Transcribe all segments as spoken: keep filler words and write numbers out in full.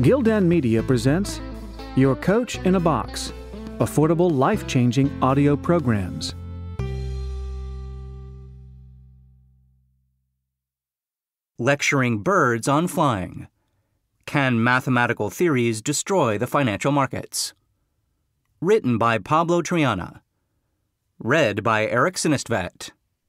Gildan Media presents Your Coach in a Box, affordable, life-changing audio programs. Lecturing Birds on Flying. Can Mathematical Theories Destroy the Financial Markets? Written by Pablo Triana. Read by Erik Synnestvedt.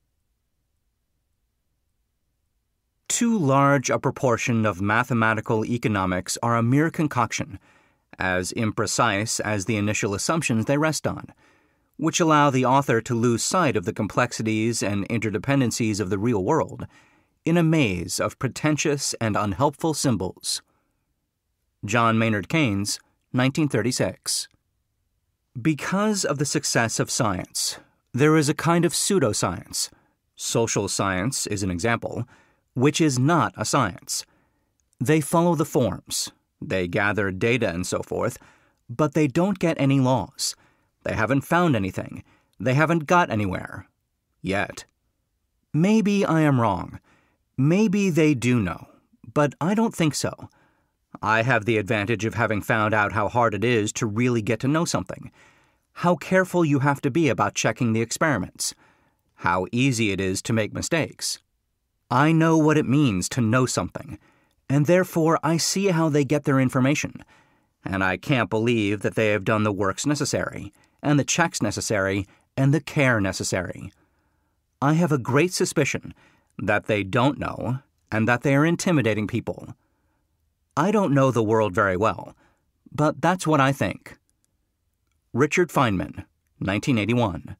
Too large a proportion of mathematical economics are a mere concoction, as imprecise as the initial assumptions they rest on, which allow the author to lose sight of the complexities and interdependencies of the real world in a maze of pretentious and unhelpful symbols. John Maynard Keynes, nineteen thirty-six. Because of the success of science, there is a kind of pseudoscience. Social science is an example, which is not a science. They follow the forms, they gather data and so forth, but they don't get any laws. They haven't found anything. They haven't got anywhere. Yet. Maybe I am wrong. Maybe they do know, but I don't think so. I have the advantage of having found out how hard it is to really get to know something, how careful you have to be about checking the experiments, how easy it is to make mistakes. I know what it means to know something, and therefore I see how they get their information, and I can't believe that they have done the works necessary, and the checks necessary, and the care necessary. I have a great suspicion that they don't know, and that they are intimidating people. I don't know the world very well, but that's what I think. Richard Feynman, nineteen eighty-one.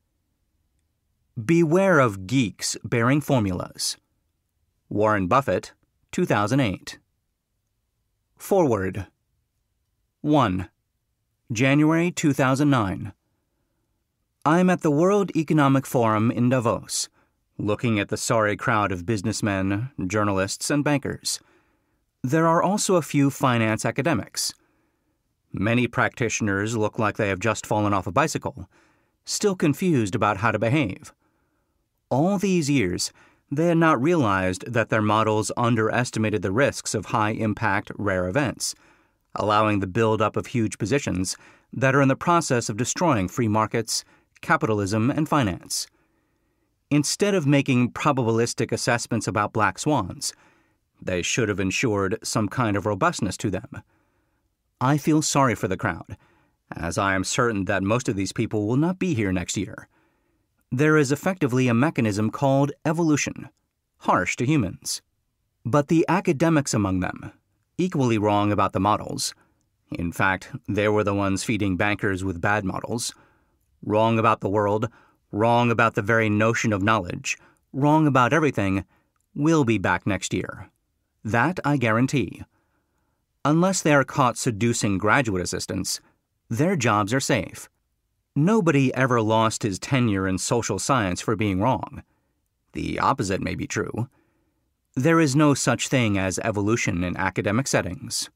Beware of geeks bearing formulas. Warren Buffett, two thousand eight. Foreword. one. January two thousand nine. I'm at the World Economic Forum in Davos, looking at the sorry crowd of businessmen, journalists, and bankers. There are also a few finance academics. Many practitioners look like they have just fallen off a bicycle, still confused about how to behave. All these years, they had not realized that their models underestimated the risks of high-impact, rare events, allowing the build-up of huge positions that are in the process of destroying free markets, capitalism, and finance. Instead of making probabilistic assessments about black swans, they should have ensured some kind of robustness to them. I feel sorry for the crowd, as I am certain that most of these people will not be here next year. There is effectively a mechanism called evolution, harsh to humans. But the academics among them, equally wrong about the models, in fact, they were the ones feeding bankers with bad models, wrong about the world, wrong about the very notion of knowledge, wrong about everything, will be back next year. That I guarantee. Unless they are caught seducing graduate assistants, their jobs are safe. Nobody ever lost his tenure in social science for being wrong. The opposite may be true. There is no such thing as evolution in academic settings.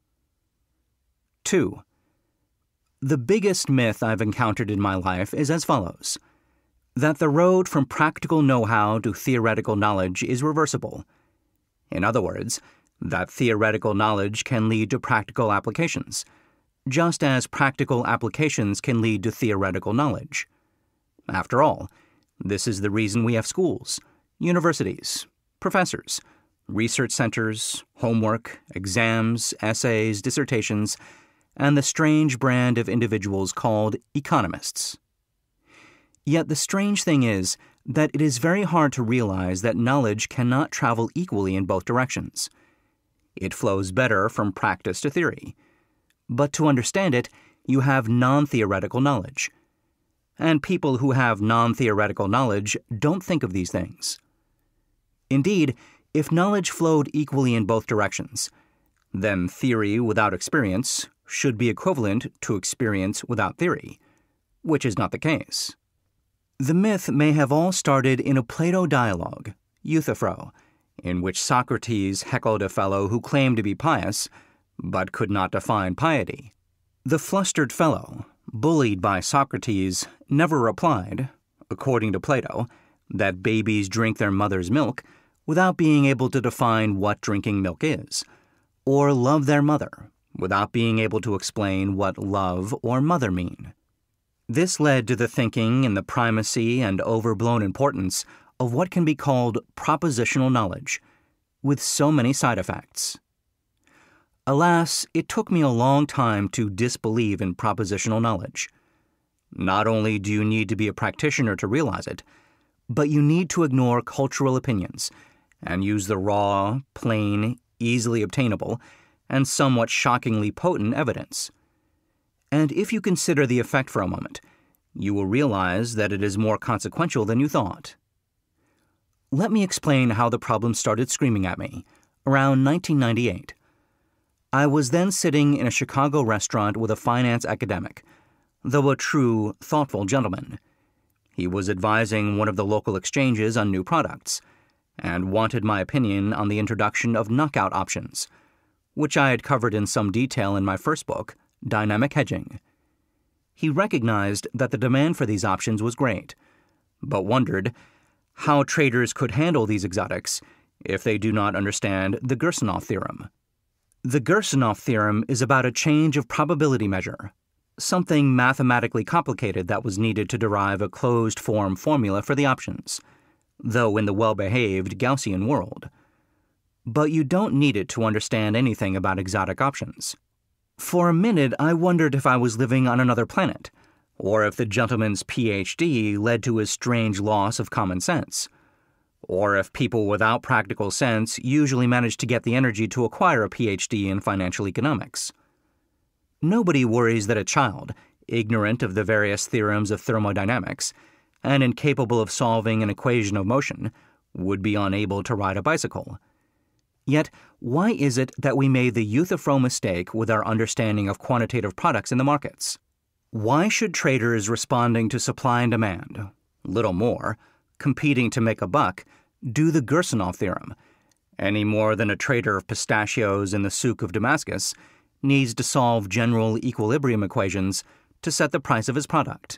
two. The biggest myth I've encountered in my life is as follows: that the road from practical know-how to theoretical knowledge is reversible. In other words, that theoretical knowledge can lead to practical applications, just as practical applications can lead to theoretical knowledge. After all, this is the reason we have schools, universities, professors, research centers, homework, exams, essays, dissertations, and the strange brand of individuals called economists. Yet the strange thing is that it is very hard to realize that knowledge cannot travel equally in both directions. It flows better from practice to theory. But to understand it, you have non-theoretical knowledge. And people who have non-theoretical knowledge don't think of these things. Indeed, if knowledge flowed equally in both directions, then theory without experience should be equivalent to experience without theory, which is not the case. The myth may have all started in a Plato dialogue, Euthyphro, in which Socrates heckled a fellow who claimed to be pious, but could not define piety. The flustered fellow, bullied by Socrates, never replied, according to Plato, that babies drink their mother's milk without being able to define what drinking milk is, or love their mother, without being able to explain what love or mother mean. This led to the thinking in the primacy and overblown importance of what can be called propositional knowledge, with so many side effects. Alas, it took me a long time to disbelieve in propositional knowledge. Not only do you need to be a practitioner to realize it, but you need to ignore cultural opinions and use the raw, plain, easily obtainable, and somewhat shockingly potent evidence. And if you consider the effect for a moment, you will realize that it is more consequential than you thought. Let me explain how the problem started screaming at me, around nineteen ninety-eight. I was then sitting in a Chicago restaurant with a finance academic, though a true, thoughtful gentleman. He was advising one of the local exchanges on new products, and wanted my opinion on the introduction of knockout options, which I had covered in some detail in my first book, Dynamic Hedging. He recognized that the demand for these options was great, but wondered how traders could handle these exotics if they do not understand the Gersonov theorem. The Gersonov theorem is about a change of probability measure, something mathematically complicated that was needed to derive a closed-form formula for the options, though in the well-behaved Gaussian world. But you don't need it to understand anything about exotic options. For a minute, I wondered if I was living on another planet, or if the gentleman's P H D led to his strange loss of common sense, or if people without practical sense usually manage to get the energy to acquire a P H D in financial economics. Nobody worries that a child, ignorant of the various theorems of thermodynamics, and incapable of solving an equation of motion, would be unable to ride a bicycle. Yet, why is it that we made the Euthyphro mistake with our understanding of quantitative products in the markets? Why should traders responding to supply and demand, little more, competing to make a buck, do the Gersonov theorem, any more than a trader of pistachios in the souk of Damascus needs to solve general equilibrium equations to set the price of his product?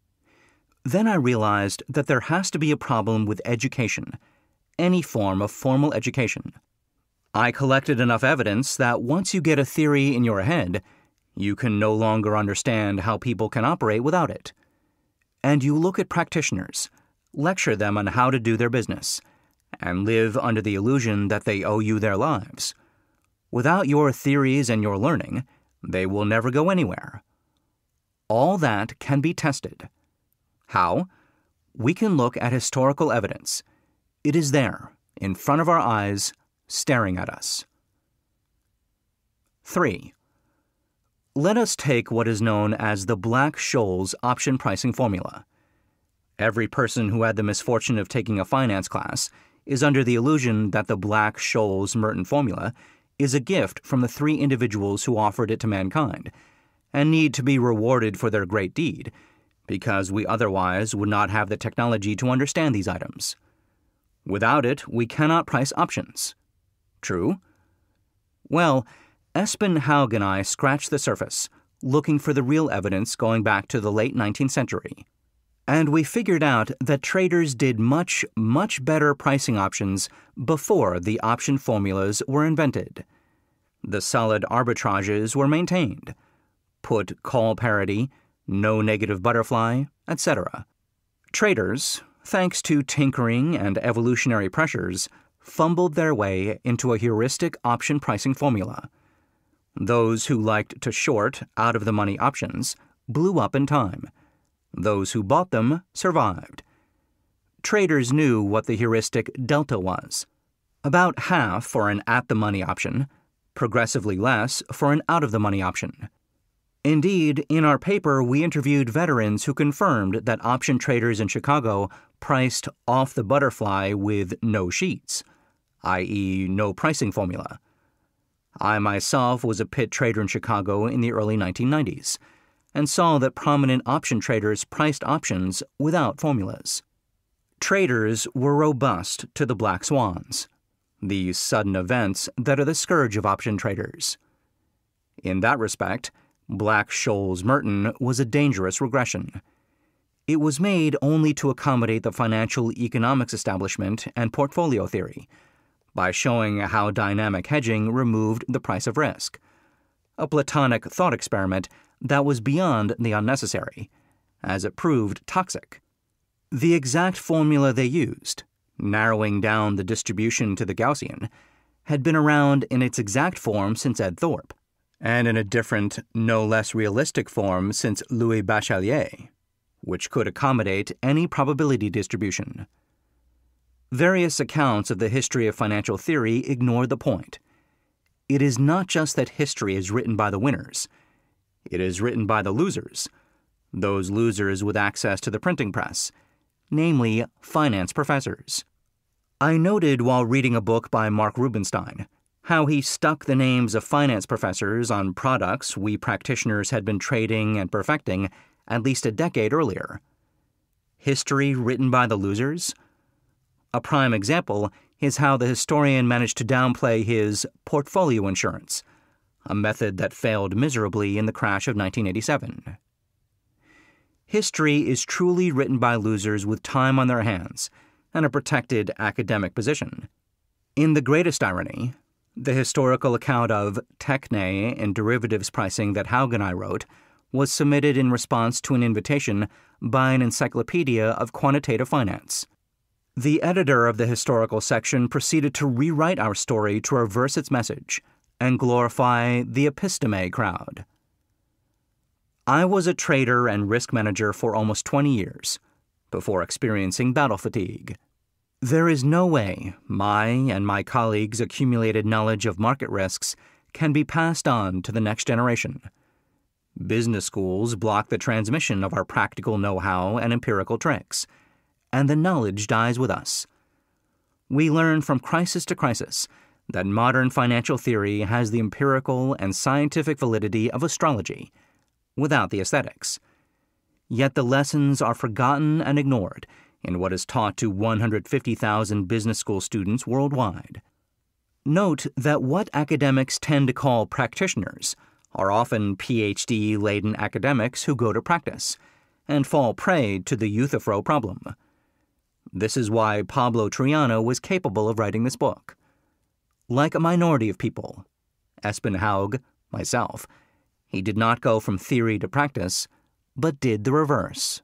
Then I realized that there has to be a problem with education, any form of formal education. I collected enough evidence that once you get a theory in your head, you can no longer understand how people can operate without it. And you look at practitioners, lecture them on how to do their business, and live under the illusion that they owe you their lives. Without your theories and your learning, they will never go anywhere. All that can be tested. How? We can look at historical evidence. It is there, in front of our eyes, staring at us. three. Let us take what is known as the Black-Scholes option pricing formula. Every person who had the misfortune of taking a finance class is under the illusion that the Black-Scholes-Merton formula is a gift from the three individuals who offered it to mankind, and need to be rewarded for their great deed, because we otherwise would not have the technology to understand these items. Without it, we cannot price options. True? Well, Espen Haug and I scratched the surface, looking for the real evidence going back to the late nineteenth century. And we figured out that traders did much, much better pricing options before the option formulas were invented. The solid arbitrages were maintained. Put call parity, no negative butterfly, et cetera. Traders, thanks to tinkering and evolutionary pressures, fumbled their way into a heuristic option pricing formula. Those who liked to short out-of-the-money options blew up in time. Those who bought them survived. Traders knew what the heuristic delta was. About half for an at-the-money option, progressively less for an out-of-the-money option. Indeed, in our paper, we interviewed veterans who confirmed that option traders in Chicago priced off the butterfly with no sheets, that is, no pricing formula. I myself was a pit trader in Chicago in the early nineteen nineties, and saw that prominent option traders priced options without formulas. Traders were robust to the black swans, these sudden events that are the scourge of option traders. In that respect, Black-Scholes-Merton was a dangerous regression. It was made only to accommodate the financial economics establishment and portfolio theory, by showing how dynamic hedging removed the price of risk, a Platonic thought experiment that was beyond the unnecessary, as it proved toxic. The exact formula they used, narrowing down the distribution to the Gaussian, had been around in its exact form since Ed Thorpe, and in a different, no less realistic form since Louis Bachelier, which could accommodate any probability distribution. Various accounts of the history of financial theory ignore the point. It is not just that history is written by the winners. It is written by the losers, those losers with access to the printing press, namely finance professors. I noted while reading a book by Mark Rubenstein how he stuck the names of finance professors on products we practitioners had been trading and perfecting at least a decade earlier. History written by the losers? A prime example is how the historian managed to downplay his portfolio insurance, a method that failed miserably in the crash of nineteen eighty-seven. History is truly written by losers with time on their hands and a protected academic position. In the greatest irony, the historical account of techne and derivatives pricing that Haug and I wrote was submitted in response to an invitation by an encyclopedia of quantitative finance. The editor of the historical section proceeded to rewrite our story to reverse its message and glorify the episteme crowd. I was a trader and risk manager for almost twenty years before experiencing battle fatigue. There is no way my and my colleagues' accumulated knowledge of market risks can be passed on to the next generation. Business schools block the transmission of our practical know-how and empirical tricks, and the knowledge dies with us. We learn from crisis to crisis that modern financial theory has the empirical and scientific validity of astrology, without the aesthetics. Yet the lessons are forgotten and ignored in what is taught to one hundred fifty thousand business school students worldwide. Note that what academics tend to call practitioners are often P H D-laden academics who go to practice and fall prey to the Euthyphro problem. This is why Pablo Triana was capable of writing this book. Like a minority of people, Espen Haug, myself, he did not go from theory to practice, but did the reverse.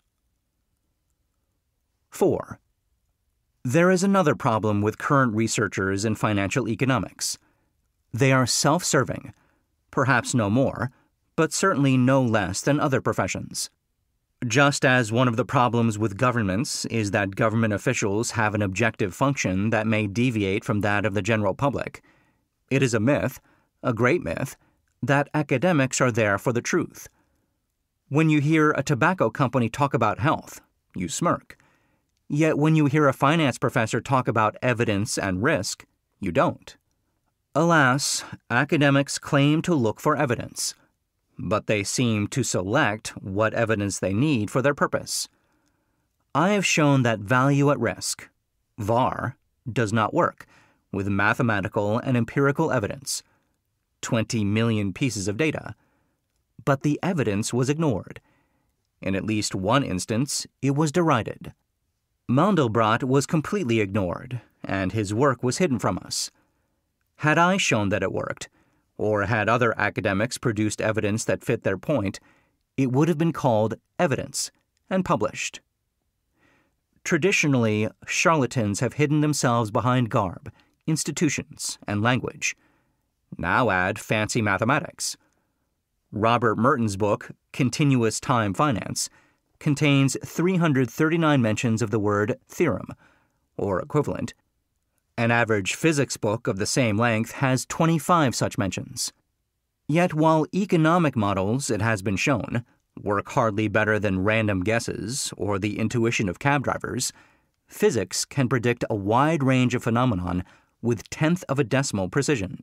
Four. There is another problem with current researchers in financial economics. They are self-serving, perhaps no more, but certainly no less than other professions. Just as one of the problems with governments is that government officials have an objective function that may deviate from that of the general public, it is a myth, a great myth, that academics are there for the truth. When you hear a tobacco company talk about health, you smirk. Yet when you hear a finance professor talk about evidence and risk, you don't. Alas, academics claim to look for evidence, but they seem to select what evidence they need for their purpose. I have shown that value at risk, V A R, does not work with mathematical and empirical evidence, twenty million pieces of data, but the evidence was ignored. In at least one instance, it was derided. Mandelbrot was completely ignored, and his work was hidden from us. Had I shown that it worked, or had other academics produced evidence that fit their point, it would have been called evidence and published. Traditionally, charlatans have hidden themselves behind garb, institutions, and language. Now add fancy mathematics. Robert Merton's book, Continuous Time Finance, contains three hundred thirty-nine mentions of the word theorem, or equivalent. An average physics book of the same length has twenty-five such mentions. Yet while economic models, it has been shown, work hardly better than random guesses or the intuition of cab drivers, physics can predict a wide range of phenomenon with tenth of a decimal precision.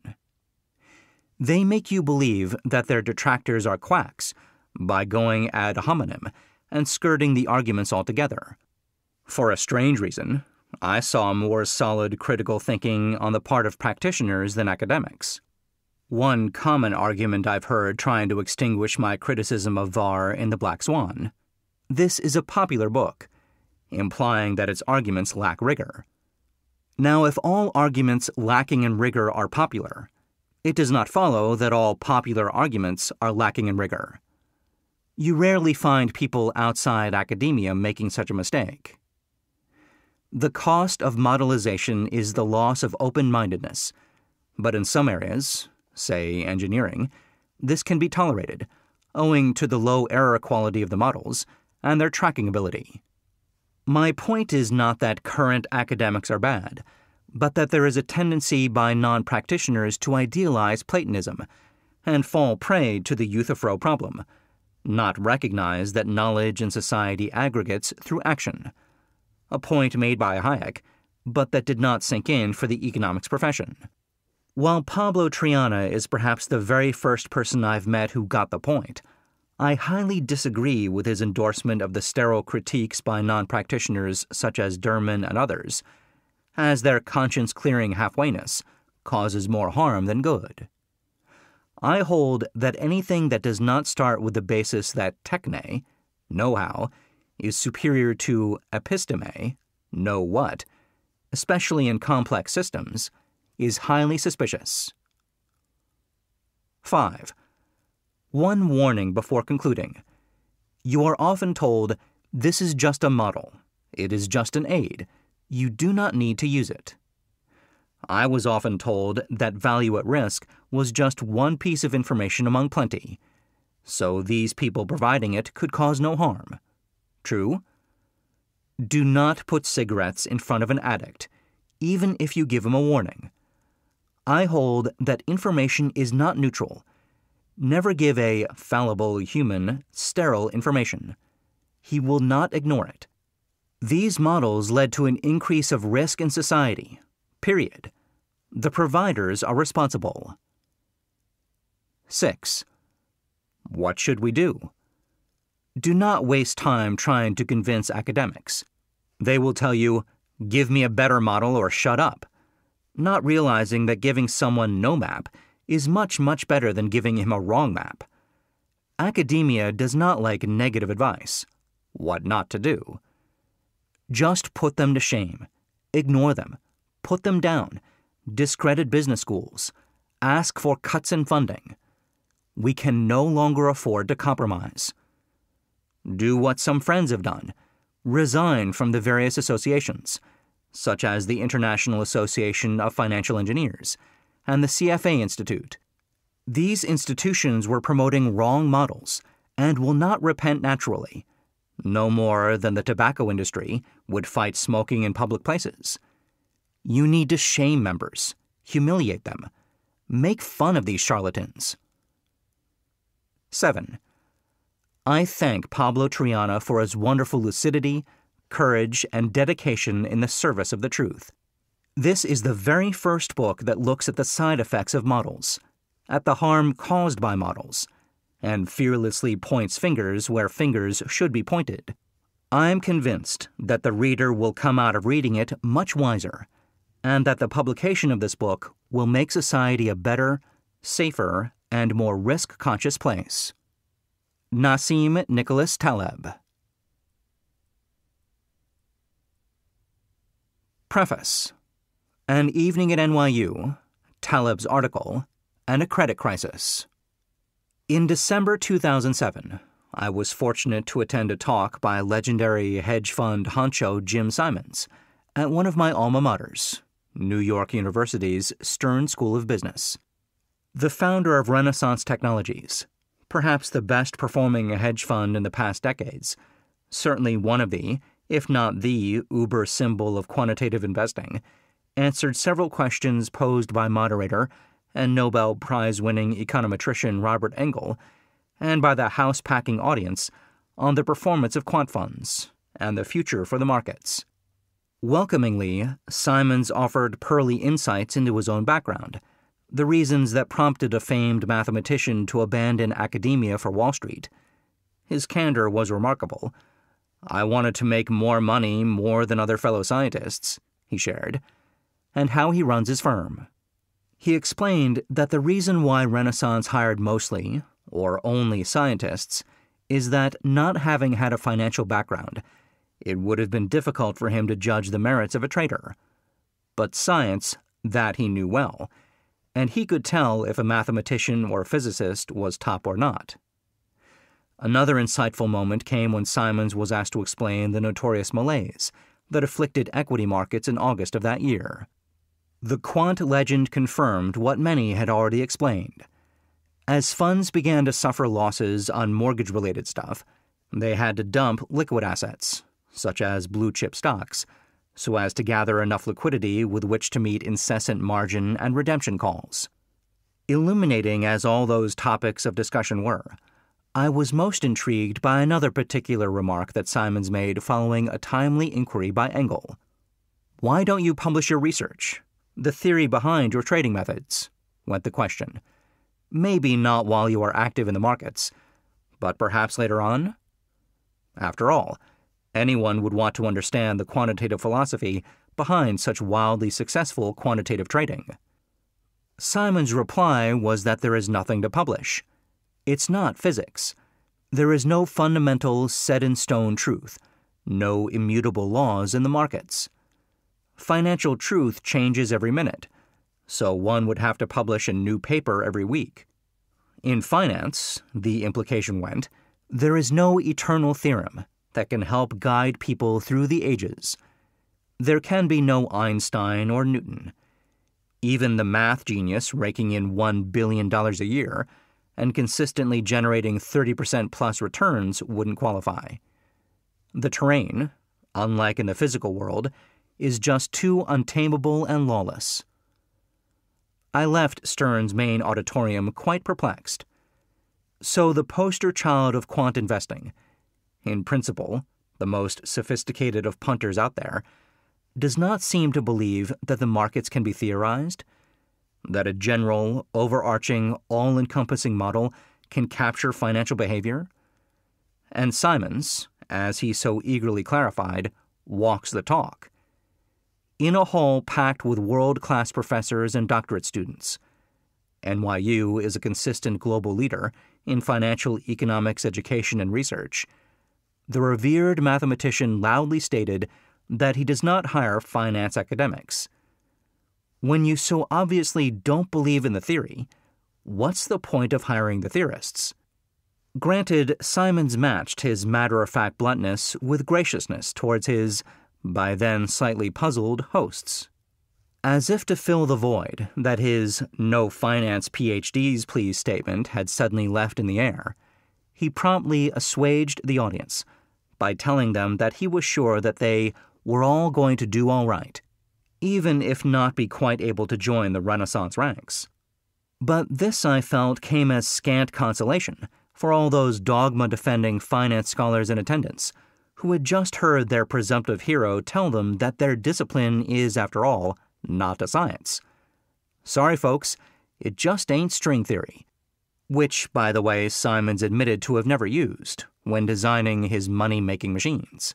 They make you believe that their detractors are quacks by going ad hominem and skirting the arguments altogether. For a strange reason, I saw more solid critical thinking on the part of practitioners than academics. One common argument I've heard trying to extinguish my criticism of V A R in The Black Swan: this is a popular book, implying that its arguments lack rigor. Now, if all arguments lacking in rigor are popular, it does not follow that all popular arguments are lacking in rigor. You rarely find people outside academia making such a mistake. The cost of modelization is the loss of open-mindedness, but in some areas, say engineering, this can be tolerated, owing to the low error quality of the models and their tracking ability. My point is not that current academics are bad, but that there is a tendency by non-practitioners to idealize Platonism and fall prey to the Euthyphro problem, not recognize that knowledge in society aggregates through action, a point made by Hayek, but that did not sink in for the economics profession. While Pablo Triana is perhaps the very first person I've met who got the point, I highly disagree with his endorsement of the sterile critiques by non-practitioners such as Derman and others, as their conscience-clearing halfwayness causes more harm than good. I hold that anything that does not start with the basis that techne, know-how, is superior to episteme, know-what, especially in complex systems, is highly suspicious. five. One warning before concluding. You are often told, this is just a model. It is just an aid. You do not need to use it. I was often told that value at risk was just one piece of information among plenty, so these people providing it could cause no harm. True? Do not put cigarettes in front of an addict, even if you give him a warning. I hold that information is not neutral. Never give a fallible human sterile information. He will not ignore it. These models led to an increase of risk in society. Period. The providers are responsible. six. What should we do? Do not waste time trying to convince academics. They will tell you, give me a better model or shut up, not realizing that giving someone no map is much, much better than giving him a wrong map. Academia does not like negative advice. What not to do. Just put them to shame. Ignore them. Put them down. Discredit business schools. Ask for cuts in funding. We can no longer afford to compromise. Do what some friends have done. Resign from the various associations, such as the International Association of Financial Engineers and the C F A Institute. These institutions were promoting wrong models and will not repent naturally, no more than the tobacco industry would fight smoking in public places. You need to shame members, humiliate them, make fun of these charlatans. seven. I thank Pablo Triana for his wonderful lucidity, courage, and dedication in the service of the truth. This is the very first book that looks at the side effects of models, at the harm caused by models, and fearlessly points fingers where fingers should be pointed. I'm convinced that the reader will come out of reading it much wiser, and that the publication of this book will make society a better, safer, and more risk-conscious place. Nassim Nicholas Taleb. Preface. An Evening at N Y U, Taleb's article, and a Credit Crisis. In December two thousand seven, I was fortunate to attend a talk by legendary hedge fund honcho Jim Simons at one of my alma maters, New York University's Stern School of Business. The founder of Renaissance Technologies, perhaps the best-performing hedge fund in the past decades, certainly one of the, if not the, uber symbol of quantitative investing, answered several questions posed by moderator and Nobel Prize-winning econometrician Robert Engel, and by the house-packing audience, on the performance of quant funds and the future for the markets. Welcomingly, Simons offered pearly insights into his own background, the reasons that prompted a famed mathematician to abandon academia for Wall Street. His candor was remarkable. I wanted to make more money more than other fellow scientists, he shared, and how he runs his firm. He explained that the reason why Renaissance hired mostly, or only scientists, is that not having had a financial background, it would have been difficult for him to judge the merits of a trader. but science, that he knew well, and he could tell if a mathematician or physicist was top or not. Another insightful moment came when Simons was asked to explain the notorious malaise that afflicted equity markets in August of that year. The quant legend confirmed what many had already explained. As funds began to suffer losses on mortgage-related stuff, they had to dump liquid assets, such as blue-chip stocks, so as to gather enough liquidity with which to meet incessant margin and redemption calls. Illuminating as all those topics of discussion were, I was most intrigued by another particular remark that Simons made following a timely inquiry by Engel. "Why don't you publish your research? The theory behind your trading methods?" went the question. "Maybe not while you are active in the markets, but perhaps later on?" After all, anyone would want to understand the quantitative philosophy behind such wildly successful quantitative trading. Simons' reply was that there is nothing to publish. It's not physics. There is no fundamental set-in-stone truth, no immutable laws in the markets. Financial truth changes every minute, so one would have to publish a new paper every week. In finance, the implication went, there is no eternal theorem that can help guide people through the ages. There can be no Einstein or Newton. Even the math genius raking in one billion dollars a year and consistently generating thirty percent plus returns wouldn't qualify. The terrain, unlike in the physical world, is just too untamable and lawless. I left Stern's main auditorium quite perplexed. So the poster child of quant investing, in principle, the most sophisticated of punters out there, does not seem to believe that the markets can be theorized, that a general, overarching, all-encompassing model can capture financial behavior. And Simons, as he so eagerly clarified, walks the talk. In a hall packed with world-class professors and doctorate students, N Y U is a consistent global leader in financial economics education and research. The revered mathematician loudly stated that he does not hire finance academics. When you so obviously don't believe in the theory, what's the point of hiring the theorists? Granted, Simons matched his matter-of-fact bluntness with graciousness towards his, by then slightly puzzled, hosts. As if to fill the void that his no finance P H Ds please statement had suddenly left in the air, he promptly assuaged the audience by telling them that he was sure that they were all going to do all right, even if not be quite able to join the Renaissance ranks. But this, I felt, came as scant consolation for all those dogma-defending finance scholars in attendance who had just heard their presumptive hero tell them that their discipline is, after all, not a science. Sorry, folks, it just ain't string theory, which, by the way, Simons admitted to have never used when designing his money-making machines.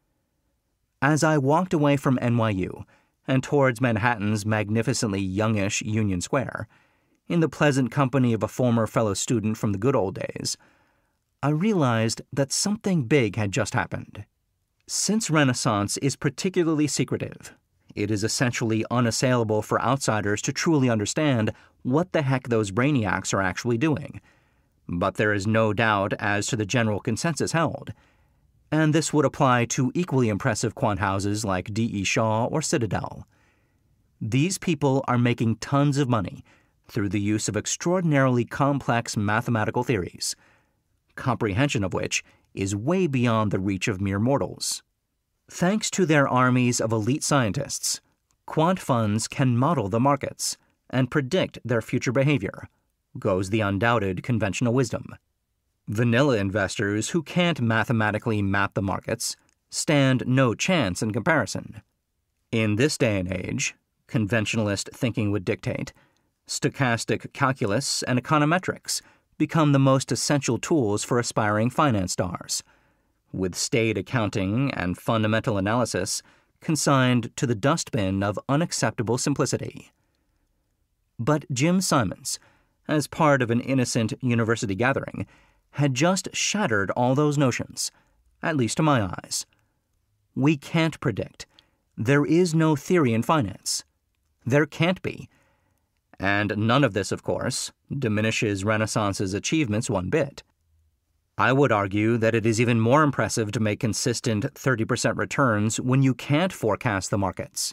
As I walked away from N Y U and towards Manhattan's magnificently youngish Union Square, in the pleasant company of a former fellow student from the good old days, I realized that something big had just happened. Since Renaissance is particularly secretive, it is essentially unassailable for outsiders to truly understand what the heck those brainiacs are actually doing. But there is no doubt as to the general consensus held, and this would apply to equally impressive quant houses like D E Shaw or Citadel. These people are making tons of money through the use of extraordinarily complex mathematical theories, comprehension of which is way beyond the reach of mere mortals. Thanks to their armies of elite scientists, quant funds can model the markets and predict their future behavior, goes the undoubted conventional wisdom. Vanilla investors who can't mathematically map the markets stand no chance in comparison. In this day and age, conventionalist thinking would dictate, stochastic calculus and econometrics become the most essential tools for aspiring finance stars, with staid accounting and fundamental analysis consigned to the dustbin of unacceptable simplicity. But Jim Simons, as part of an innocent university gathering, had just shattered all those notions, at least to my eyes. We can't predict. There is no theory in finance. There can't be. And none of this, of course, diminishes Renaissance's achievements one bit. I would argue that it is even more impressive to make consistent thirty percent returns when you can't forecast the markets.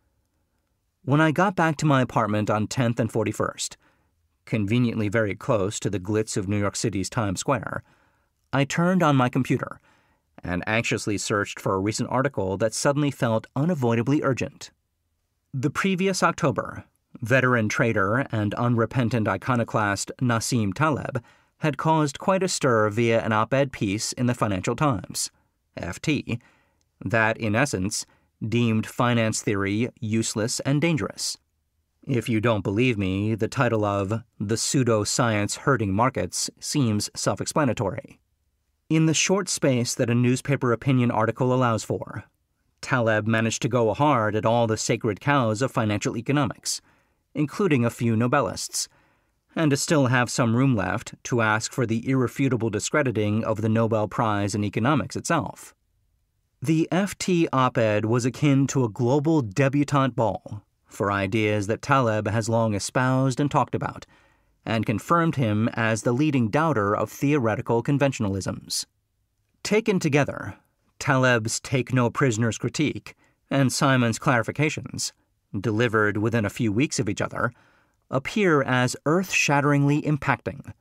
When I got back to my apartment on tenth and forty-first, conveniently very close to the glitz of New York City's Times Square, I turned on my computer and anxiously searched for a recent article that suddenly felt unavoidably urgent. The previous October, veteran trader and unrepentant iconoclast Nassim Taleb had caused quite a stir via an op-ed piece in the Financial Times, F T, that, in essence, deemed finance theory useless and dangerous. If you don't believe me, the title of The Pseudo-Science Hurting Markets seems self-explanatory. In the short space that a newspaper opinion article allows for, Taleb managed to go hard at all the sacred cows of financial economics, including a few Nobelists, and to still have some room left to ask for the irrefutable discrediting of the Nobel Prize in Economics itself. The F T op-ed was akin to a global debutante ball for ideas that Taleb has long espoused and talked about, and confirmed him as the leading doubter of theoretical conventionalisms. Taken together, Taleb's take-no-prisoners critique and Simon's clarifications, delivered within a few weeks of each other, appear as earth-shatteringly impacting.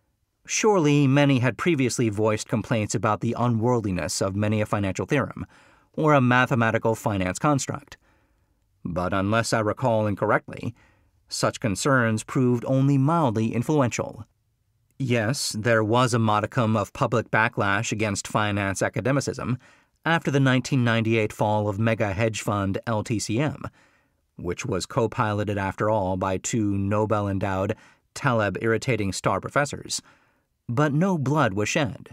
Surely many had previously voiced complaints about the unworldliness of many a financial theorem, or a mathematical finance construct. But unless I recall incorrectly, such concerns proved only mildly influential. Yes, there was a modicum of public backlash against finance academicism after the nineteen ninety-eight fall of mega hedge fund L T C M, which was co-piloted after all by two Nobel-endowed, Taleb-irritating star professors, but no blood was shed.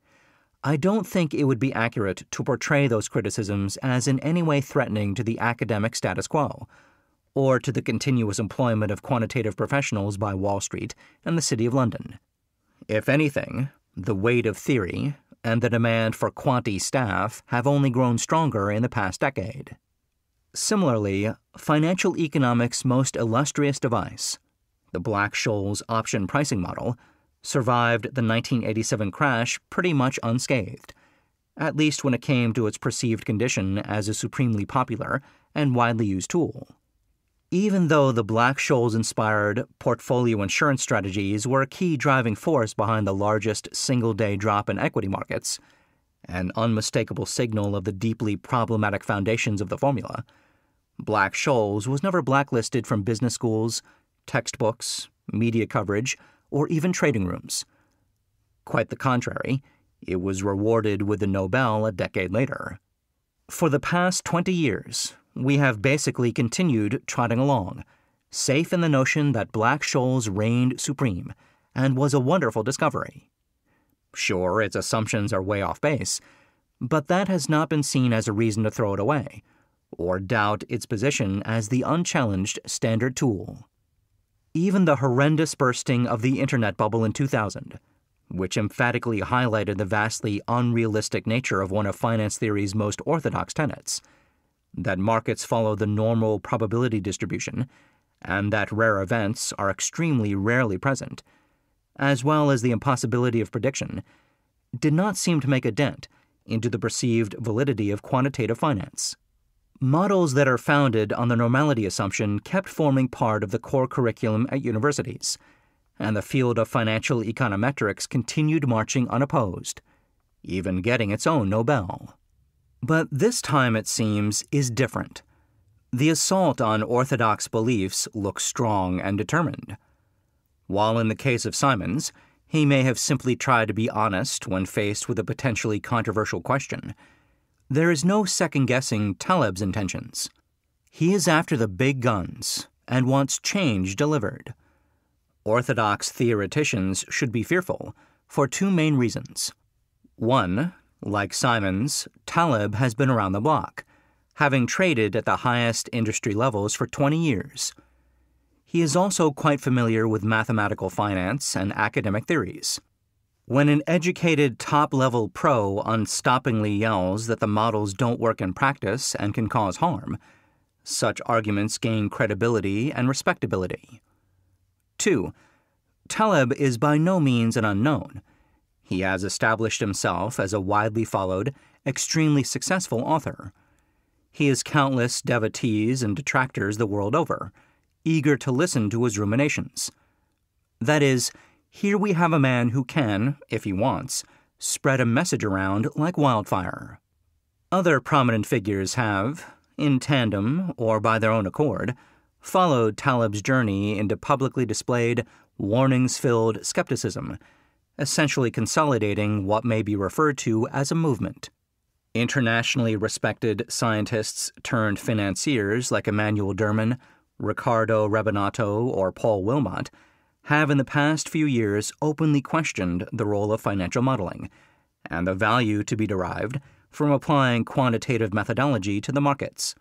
I don't think it would be accurate to portray those criticisms as in any way threatening to the academic status quo, or to the continuous employment of quantitative professionals by Wall Street and the City of London. If anything, the weight of theory and the demand for quanti staff have only grown stronger in the past decade. Similarly, financial economics' most illustrious device, the Black-Scholes option pricing model, survived the nineteen eighty-seven crash pretty much unscathed, at least when it came to its perceived condition as a supremely popular and widely used tool. Even though the Black-Scholes-inspired portfolio insurance strategies were a key driving force behind the largest single-day drop in equity markets, an unmistakable signal of the deeply problematic foundations of the formula, Black-Scholes was never blacklisted from business schools, textbooks, media coverage, or even trading rooms. Quite the contrary, it was rewarded with the Nobel a decade later. For the past twenty years, we have basically continued trotting along, safe in the notion that Black-Scholes reigned supreme and was a wonderful discovery. Sure, its assumptions are way off base, but that has not been seen as a reason to throw it away, or doubt its position as the unchallenged standard tool. Even the horrendous bursting of the internet bubble in two thousand, which emphatically highlighted the vastly unrealistic nature of one of finance theory's most orthodox tenets, that markets follow the normal probability distribution, and that rare events are extremely rarely present, as well as the impossibility of prediction, did not seem to make a dent into the perceived validity of quantitative finance. Models that are founded on the normality assumption kept forming part of the core curriculum at universities, and the field of financial econometrics continued marching unopposed, even getting its own Nobel. But this time, it seems, is different. The assault on orthodox beliefs looks strong and determined. While in the case of Simons, he may have simply tried to be honest when faced with a potentially controversial question, there is no second-guessing Taleb's intentions. He is after the big guns and wants change delivered. Orthodox theoreticians should be fearful for two main reasons. One, like Simons, Taleb has been around the block, having traded at the highest industry levels for twenty years. He is also quite familiar with mathematical finance and academic theories. When an educated top-level pro unstoppingly yells that the models don't work in practice and can cause harm, such arguments gain credibility and respectability. Two, Taleb is by no means an unknown. He has established himself as a widely followed, extremely successful author. He has countless devotees and detractors the world over, eager to listen to his ruminations. That is, here we have a man who can, if he wants, spread a message around like wildfire. Other prominent figures have, in tandem or by their own accord, followed Taleb's journey into publicly displayed, warnings-filled skepticism, essentially consolidating what may be referred to as a movement. Internationally respected scientists turned financiers like Emmanuel Derman, Ricardo Rabinato, or Paul Wilmot have in the past few years openly questioned the role of financial modeling and the value to be derived from applying quantitative methodology to the markets.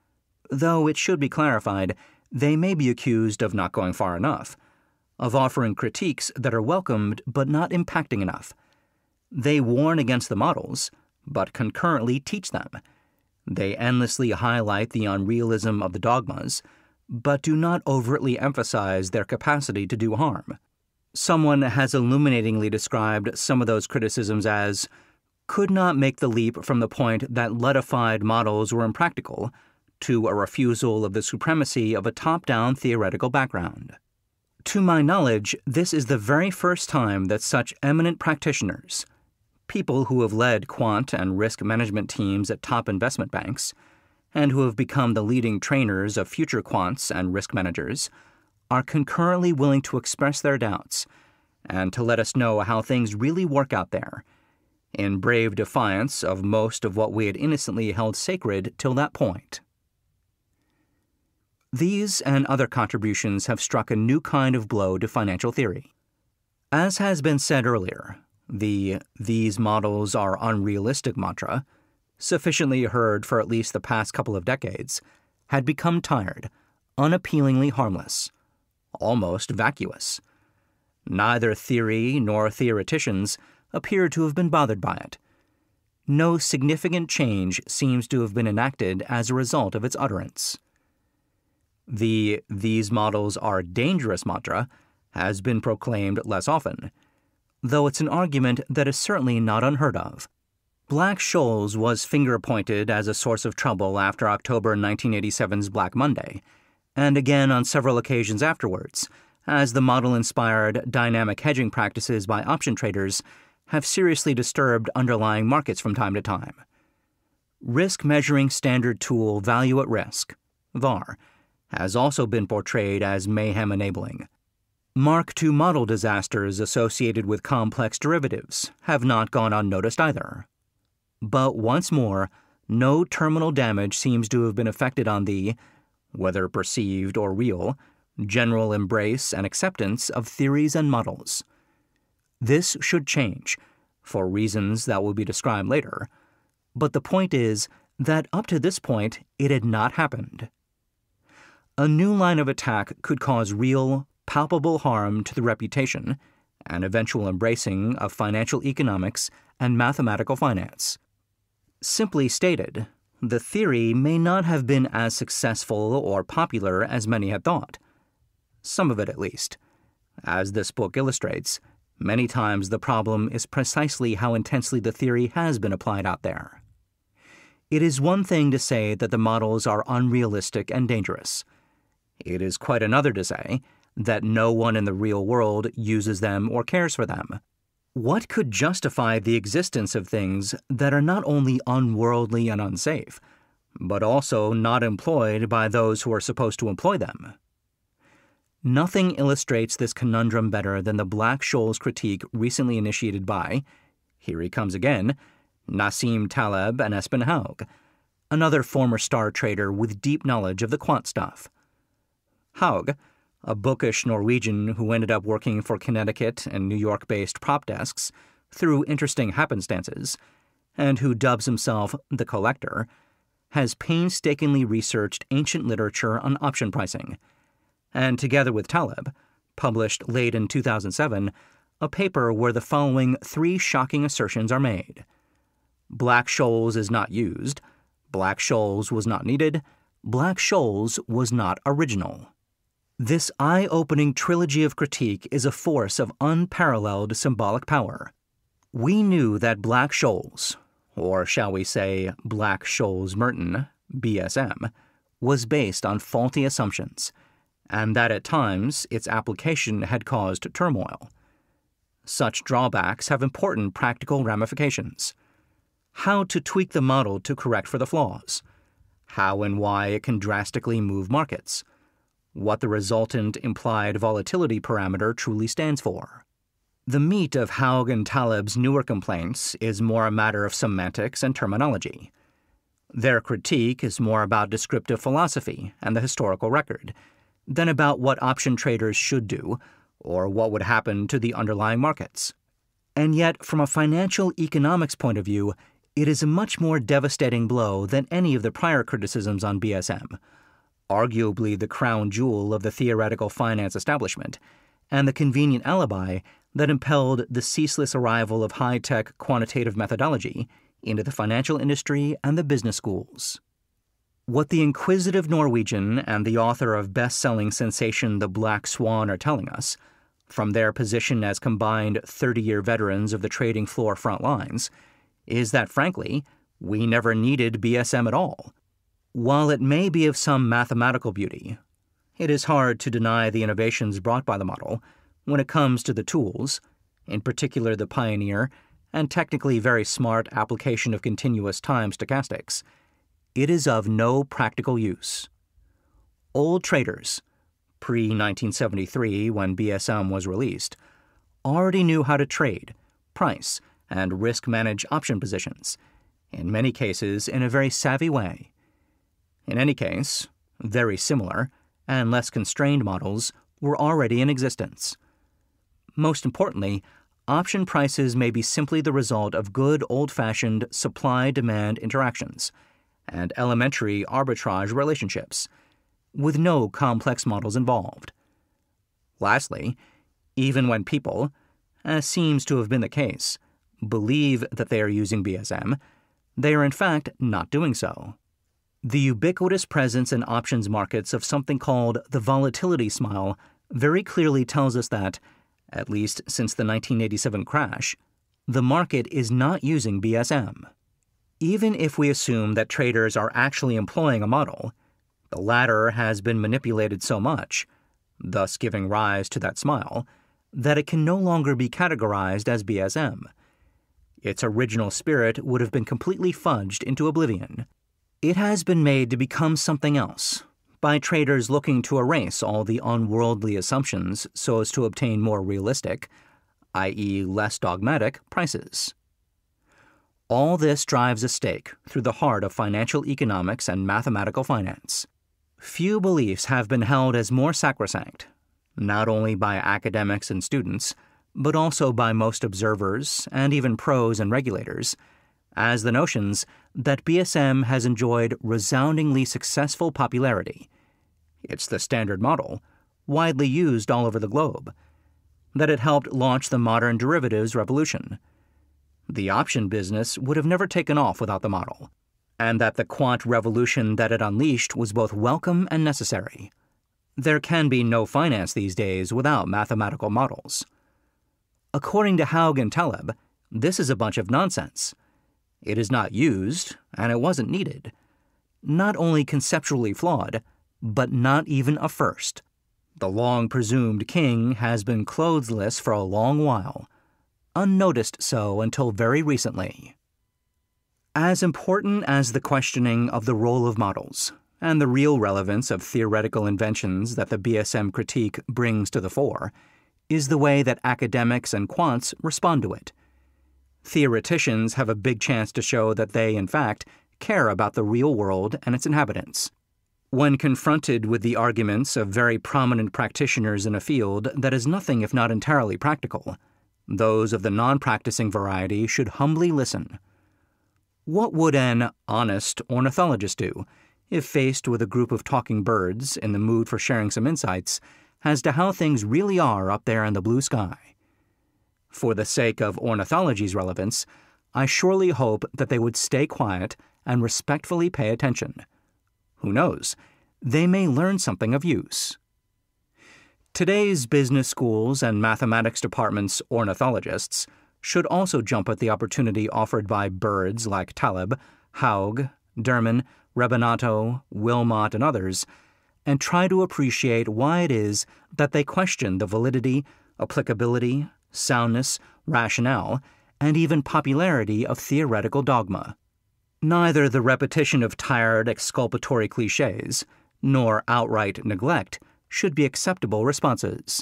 Though it should be clarified, they may be accused of not going far enough, of offering critiques that are welcomed but not impacting enough. They warn against the models, but concurrently teach them. They endlessly highlight the unrealism of the dogmas, but do not overtly emphasize their capacity to do harm. Someone has illuminatingly described some of those criticisms as, could not make the leap from the point that Luddified models were impractical to a refusal of the supremacy of a top-down theoretical background. To my knowledge, this is the very first time that such eminent practitioners, people who have led quant and risk management teams at top investment banks, and who have become the leading trainers of future quants and risk managers, are concurrently willing to express their doubts and to let us know how things really work out there, in brave defiance of most of what we had innocently held sacred till that point. These and other contributions have struck a new kind of blow to financial theory. As has been said earlier, the "these models are unrealistic" mantra, sufficiently heard for at least the past couple of decades, had become tired, unappealingly harmless, almost vacuous. Neither theory nor theoreticians appear to have been bothered by it. No significant change seems to have been enacted as a result of its utterance. The "these models are dangerous" mantra has been proclaimed less often, though it's an argument that is certainly not unheard of. Black-Scholes was finger-pointed as a source of trouble after October nineteen eighty-seven's Black Monday, and again on several occasions afterwards, as the model-inspired dynamic hedging practices by option traders have seriously disturbed underlying markets from time to time. Risk Measuring Standard Tool Value at Risk, V A R, has also been portrayed as mayhem-enabling. Mark two model disasters associated with complex derivatives have not gone unnoticed either. But once more, no terminal damage seems to have been affected on the, whether perceived or real, general embrace and acceptance of theories and models. This should change, for reasons that will be described later, but the point is that up to this point it had not happened. A new line of attack could cause real, palpable harm to the reputation and eventual embracing of financial economics and mathematical finance. Simply stated, the theory may not have been as successful or popular as many had thought. Some of it, at least. As this book illustrates, many times the problem is precisely how intensely the theory has been applied out there. It is one thing to say that the models are unrealistic and dangerous. It is quite another to say that no one in the real world uses them or cares for them. What could justify the existence of things that are not only unworldly and unsafe, but also not employed by those who are supposed to employ them? Nothing illustrates this conundrum better than the Black-Scholes critique recently initiated by, here he comes again, Nassim Taleb and Espen Haug, another former star trader with deep knowledge of the quant stuff. Haug, a bookish Norwegian who ended up working for Connecticut and New York-based prop desks through interesting happenstances, and who dubs himself the Collector, has painstakingly researched ancient literature on option pricing, and together with Taleb, published late in two thousand seven, a paper where the following three shocking assertions are made. Black-Scholes is not used, Black-Scholes was not needed, Black-Scholes was not original. This eye-opening trilogy of critique is a force of unparalleled symbolic power. We knew that Black-Scholes, or shall we say Black-Scholes-Merton, B S M, was based on faulty assumptions, and that at times its application had caused turmoil. Such drawbacks have important practical ramifications. How to tweak the model to correct for the flaws, how and why it can drastically move markets, what the resultant implied volatility parameter truly stands for. The meat of Haug and Taleb's newer complaints is more a matter of semantics and terminology. Their critique is more about descriptive philosophy and the historical record than about what option traders should do or what would happen to the underlying markets. And yet, from a financial economics point of view, it is a much more devastating blow than any of the prior criticisms on B S M, arguably the crown jewel of the theoretical finance establishment, and the convenient alibi that impelled the ceaseless arrival of high-tech quantitative methodology into the financial industry and the business schools. What the inquisitive Norwegian and the author of best-selling sensation The Black Swan are telling us, from their position as combined thirty-year veterans of the trading floor front lines, is that, frankly, we never needed B S M at all. While it may be of some mathematical beauty, it is hard to deny the innovations brought by the model when it comes to the tools, in particular the pioneer and technically very smart application of continuous time stochastics. It is of no practical use. Old traders, pre nineteen seventy-three when B S M was released, already knew how to trade, price, and risk-manage option positions, in many cases in a very savvy way. In any case, very similar and less constrained models were already in existence. Most importantly, option prices may be simply the result of good old-fashioned supply-demand interactions and elementary arbitrage relationships, with no complex models involved. Lastly, even when people, as seems to have been the case, believe that they are using B S M, they are in fact not doing so. The ubiquitous presence in options markets of something called the volatility smile very clearly tells us that, at least since the nineteen eighty-seven crash, the market is not using B S M. Even if we assume that traders are actually employing a model, the latter has been manipulated so much, thus giving rise to that smile, that it can no longer be categorized as B S M. Its original spirit would have been completely fudged into oblivion. It has been made to become something else by traders looking to erase all the unworldly assumptions so as to obtain more realistic, that is less dogmatic, prices. All this drives a stake through the heart of financial economics and mathematical finance. Few beliefs have been held as more sacrosanct, not only by academics and students, but also by most observers and even pros and regulators, as the notions that B S M has enjoyed resoundingly successful popularity. It's the standard model, widely used all over the globe, that it helped launch the modern derivatives revolution. The option business would have never taken off without the model, and that the quant revolution that it unleashed was both welcome and necessary. There can be no finance these days without mathematical models. According to Haug and Taleb, this is a bunch of nonsense. It is not used, and it wasn't needed. Not only conceptually flawed, but not even a first. The long-presumed king has been clothesless for a long while, unnoticed so until very recently. As important as the questioning of the role of models and the real relevance of theoretical inventions that the B S M critique brings to the fore is the way that academics and quants respond to it. Theoreticians have a big chance to show that they, in fact, care about the real world and its inhabitants. When confronted with the arguments of very prominent practitioners in a field that is nothing if not entirely practical, those of the non-practicing variety should humbly listen. What would an honest ornithologist do if faced with a group of talking birds in the mood for sharing some insights as to how things really are up there in the blue sky? For the sake of ornithology's relevance, I surely hope that they would stay quiet and respectfully pay attention. Who knows? They may learn something of use. Today's business schools and mathematics departments' ornithologists should also jump at the opportunity offered by birds like Taleb, Haug, Derman, Rebanato, Wilmot, and others, and try to appreciate why it is that they question the validity, applicability, soundness, rationale, and even popularity of theoretical dogma. Neither the repetition of tired exculpatory cliches, nor outright neglect, should be acceptable responses.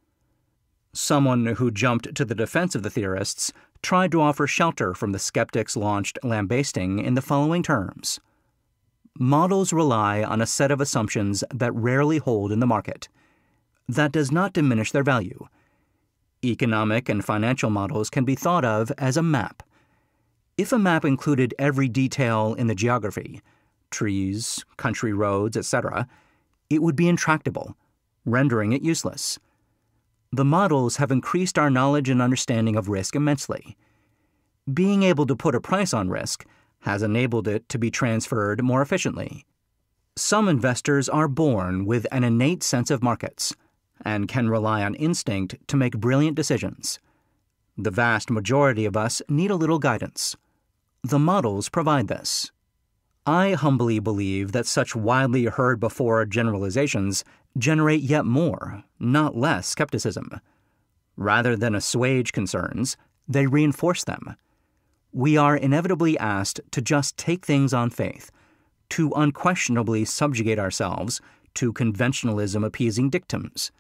Someone who jumped to the defense of the theorists tried to offer shelter from the skeptics' launched lambasting in the following terms. Models rely on a set of assumptions that rarely hold in the market. That does not diminish their value. Economic and financial models can be thought of as a map. If a map included every detail in the geography, trees, country roads, et cetera, it would be intractable, rendering it useless. The models have increased our knowledge and understanding of risk immensely. Being able to put a price on risk has enabled it to be transferred more efficiently. Some investors are born with an innate sense of markets and can rely on instinct to make brilliant decisions. The vast majority of us need a little guidance. The models provide this. I humbly believe that such widely heard before generalizations generate yet more, not less, skepticism. Rather than assuage concerns, they reinforce them. We are inevitably asked to just take things on faith, to unquestionably subjugate ourselves to conventionalism-appeasing dictums.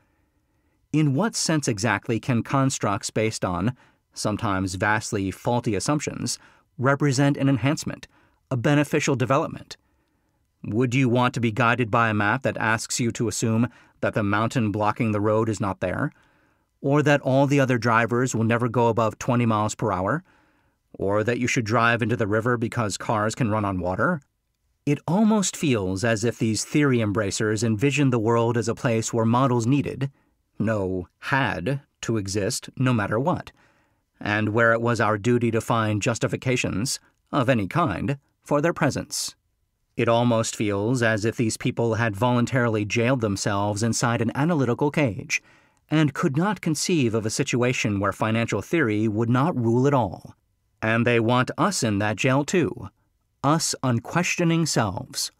In what sense exactly can constructs based on, sometimes vastly faulty assumptions, represent an enhancement, a beneficial development? Would you want to be guided by a map that asks you to assume that the mountain blocking the road is not there, or that all the other drivers will never go above twenty miles per hour, or that you should drive into the river because cars can run on water? It almost feels as if these theory embracers envisioned the world as a place where models needed, no, had, to exist no matter what, and where it was our duty to find justifications, of any kind, for their presence. It almost feels as if these people had voluntarily jailed themselves inside an analytical cage, and could not conceive of a situation where financial theory would not rule at all. And they want us in that jail too, us unquestioning selves.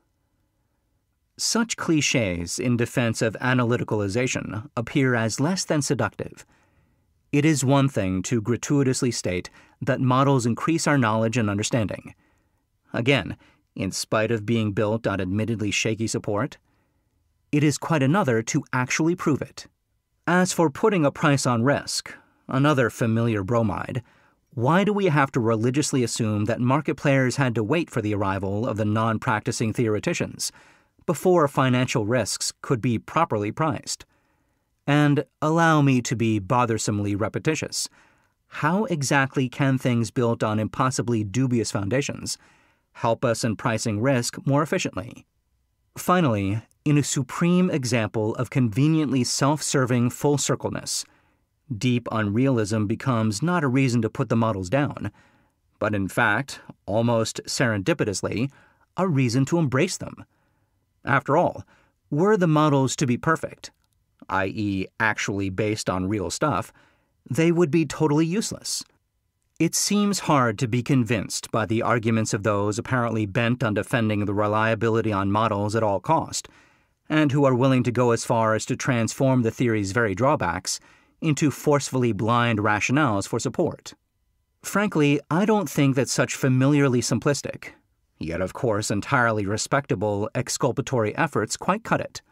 Such cliches in defense of analyticalization appear as less than seductive. It is one thing to gratuitously state that models increase our knowledge and understanding. Again, in spite of being built on admittedly shaky support. It is quite another to actually prove it. As for putting a price on risk, another familiar bromide, why do we have to religiously assume that market players had to wait for the arrival of the non-practicing theoreticians before financial risks could be properly priced? And allow me to be bothersomely repetitious. How exactly can things built on impossibly dubious foundations help us in pricing risk more efficiently? Finally, in a supreme example of conveniently self-serving full-circleness, deep unrealism becomes not a reason to put the models down, but in fact, almost serendipitously, a reason to embrace them. After all, were the models to be perfect, that is actually based on real stuff, they would be totally useless. It seems hard to be convinced by the arguments of those apparently bent on defending the reliability on models at all cost, and who are willing to go as far as to transform the theory's very drawbacks into forcefully blind rationales for support. Frankly, I don't think that such familiarly simplistic, yet of course entirely respectable, exculpatory efforts quite cut it.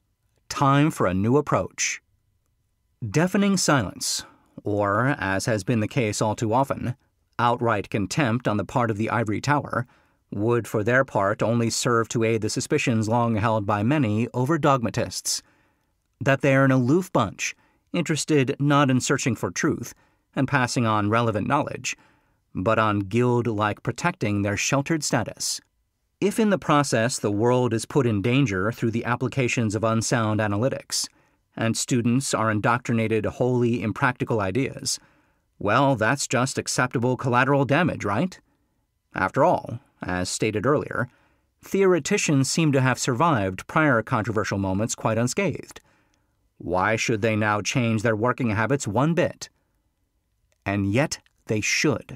Time for a new approach. Deafening silence, or, as has been the case all too often, outright contempt on the part of the ivory tower, would for their part only serve to aid the suspicions long held by many over dogmatists, that they are an aloof bunch, interested not in searching for truth and passing on relevant knowledge, but on guild-like protecting their sheltered status. If in the process the world is put in danger through the applications of unsound analytics, and students are indoctrinated wholly impractical ideas, Well, that's just acceptable collateral damage, right? After all, as stated earlier, theoreticians seem to have survived prior controversial moments quite unscathed. Why should they now change their working habits one bit? And yet they should.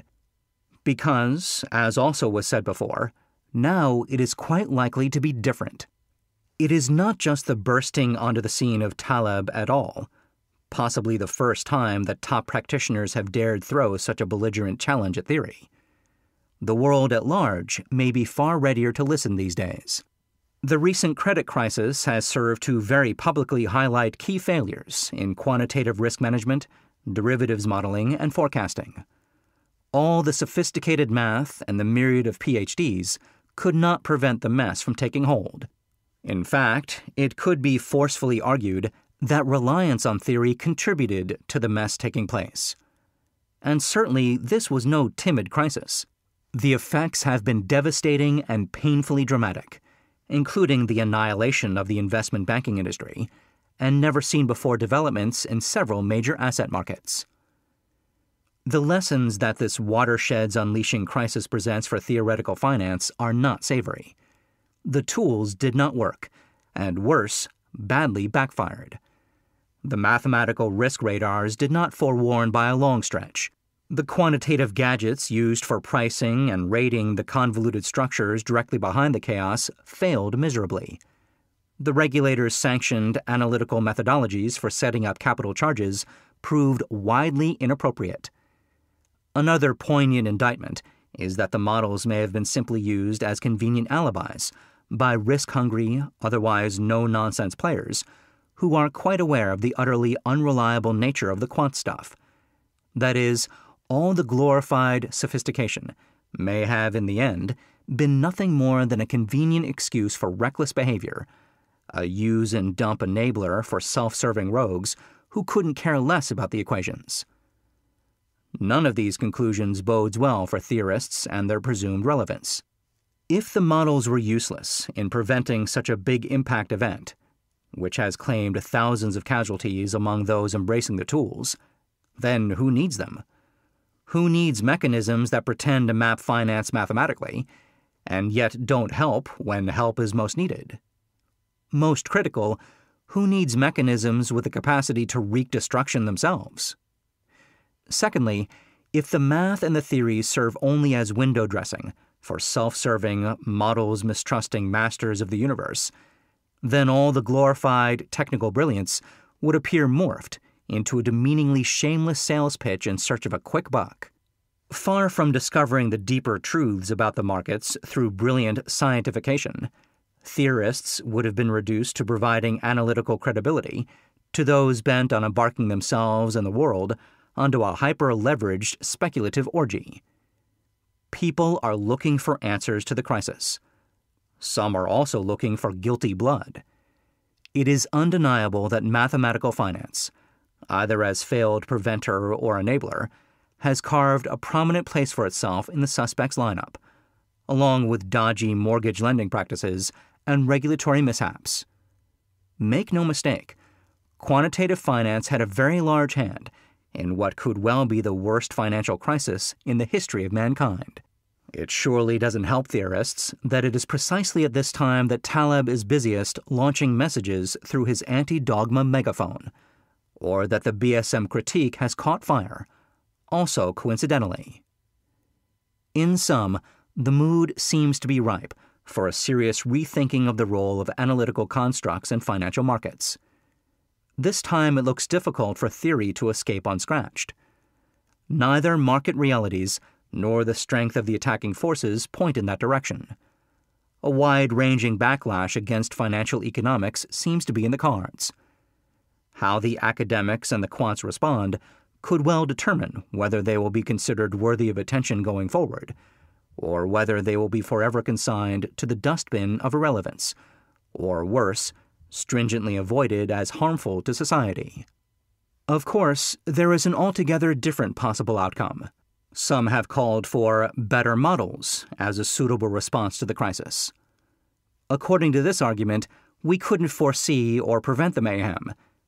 Because, as also was said before, now it is quite likely to be different. It is not just the bursting onto the scene of Taleb at all, possibly the first time that top practitioners have dared throw such a belligerent challenge at theory. The world at large may be far readier to listen these days. The recent credit crisis has served to very publicly highlight key failures in quantitative risk management, derivatives modeling, and forecasting. All the sophisticated math and the myriad of P H Ds could not prevent the mess from taking hold. In fact, it could be forcefully argued that reliance on theory contributed to the mess taking place. And certainly this was no timid crisis. The effects have been devastating and painfully dramatic, including the annihilation of the investment banking industry and never-seen-before developments in several major asset markets. The lessons that this watersheds unleashing crisis presents for theoretical finance are not savory. The tools did not work, and worse, badly backfired. The mathematical risk radars did not forewarn by a long stretch. The quantitative gadgets used for pricing and rating the convoluted structures directly behind the chaos failed miserably. The regulators' sanctioned analytical methodologies for setting up capital charges proved widely inappropriate. Another poignant indictment is that the models may have been simply used as convenient alibis by risk-hungry, otherwise no-nonsense players who are quite aware of the utterly unreliable nature of the quant stuff. That is, all the glorified sophistication may have, in the end, been nothing more than a convenient excuse for reckless behavior, a use-and-dump enabler for self-serving rogues who couldn't care less about the equations. None of these conclusions bodes well for theorists and their presumed relevance. If the models were useless in preventing such a big impact event, which has claimed thousands of casualties among those embracing the tools, then who needs them? Who needs mechanisms that pretend to map finance mathematically, and yet don't help when help is most needed? Most critical, who needs mechanisms with the capacity to wreak destruction themselves? Secondly, if the math and the theories serve only as window dressing for self-serving, models-mistrusting masters of the universe, then all the glorified technical brilliance would appear morphed into a demeaningly shameless sales pitch in search of a quick buck. Far from discovering the deeper truths about the markets through brilliant scientification, theorists would have been reduced to providing analytical credibility to those bent on embarking themselves and the world onto a hyper-leveraged speculative orgy. People are looking for answers to the crisis. Some are also looking for guilty blood. It is undeniable that mathematical finance, either as failed preventer or enabler, has carved a prominent place for itself in the suspects' lineup, along with dodgy mortgage lending practices and regulatory mishaps. Make no mistake, quantitative finance had a very large hand in what could well be the worst financial crisis in the history of mankind. It surely doesn't help theorists that it is precisely at this time that Taleb is busiest launching messages through his anti-dogma megaphone, or that the B S M critique has caught fire, also coincidentally. In sum, the mood seems to be ripe for a serious rethinking of the role of analytical constructs in financial markets. This time it looks difficult for theory to escape unscratched. Neither market realities nor the strength of the attacking forces point in that direction. A wide-ranging backlash against financial economics seems to be in the cards. How the academics and the quants respond could well determine whether they will be considered worthy of attention going forward, or whether they will be forever consigned to the dustbin of irrelevance, or worse, stringently avoided as harmful to society. Of course, there is an altogether different possible outcome. Some have called for better models as a suitable response to the crisis. According to this argument, we couldn't foresee or prevent the mayhem,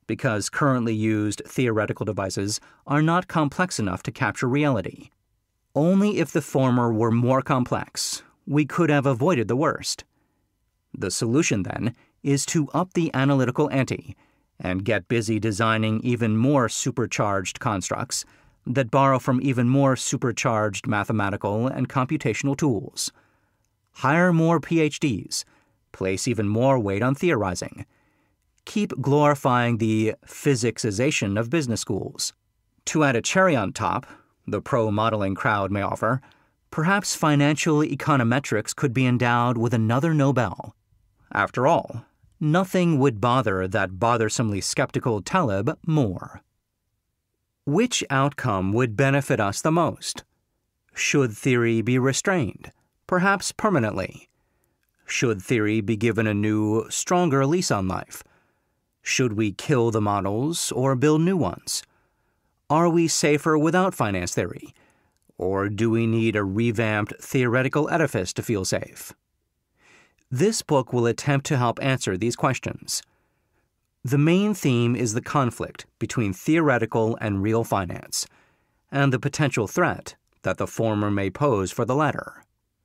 because currently used theoretical devices are not complex enough to capture reality. Only if the former were more complex, we could have avoided the worst. The solution, then, is to up the analytical ante and get busy designing even more supercharged constructs that borrow from even more supercharged mathematical and computational tools. Hire more P H Ds, place even more weight on theorizing. Keep glorifying the physicsization of business schools. To add a cherry on top, the pro-modeling crowd may offer, perhaps financial econometrics could be endowed with another Nobel. After all, nothing would bother that bothersomely skeptical Taleb more. Which outcome would benefit us the most? Should theory be restrained, perhaps permanently? Should theory be given a new, stronger lease on life? Should we kill the models or build new ones? Are we safer without finance theory? Or do we need a revamped theoretical edifice to feel safe? This book will attempt to help answer these questions. The main theme is the conflict between theoretical and real finance, and the potential threat that the former may pose for the latter.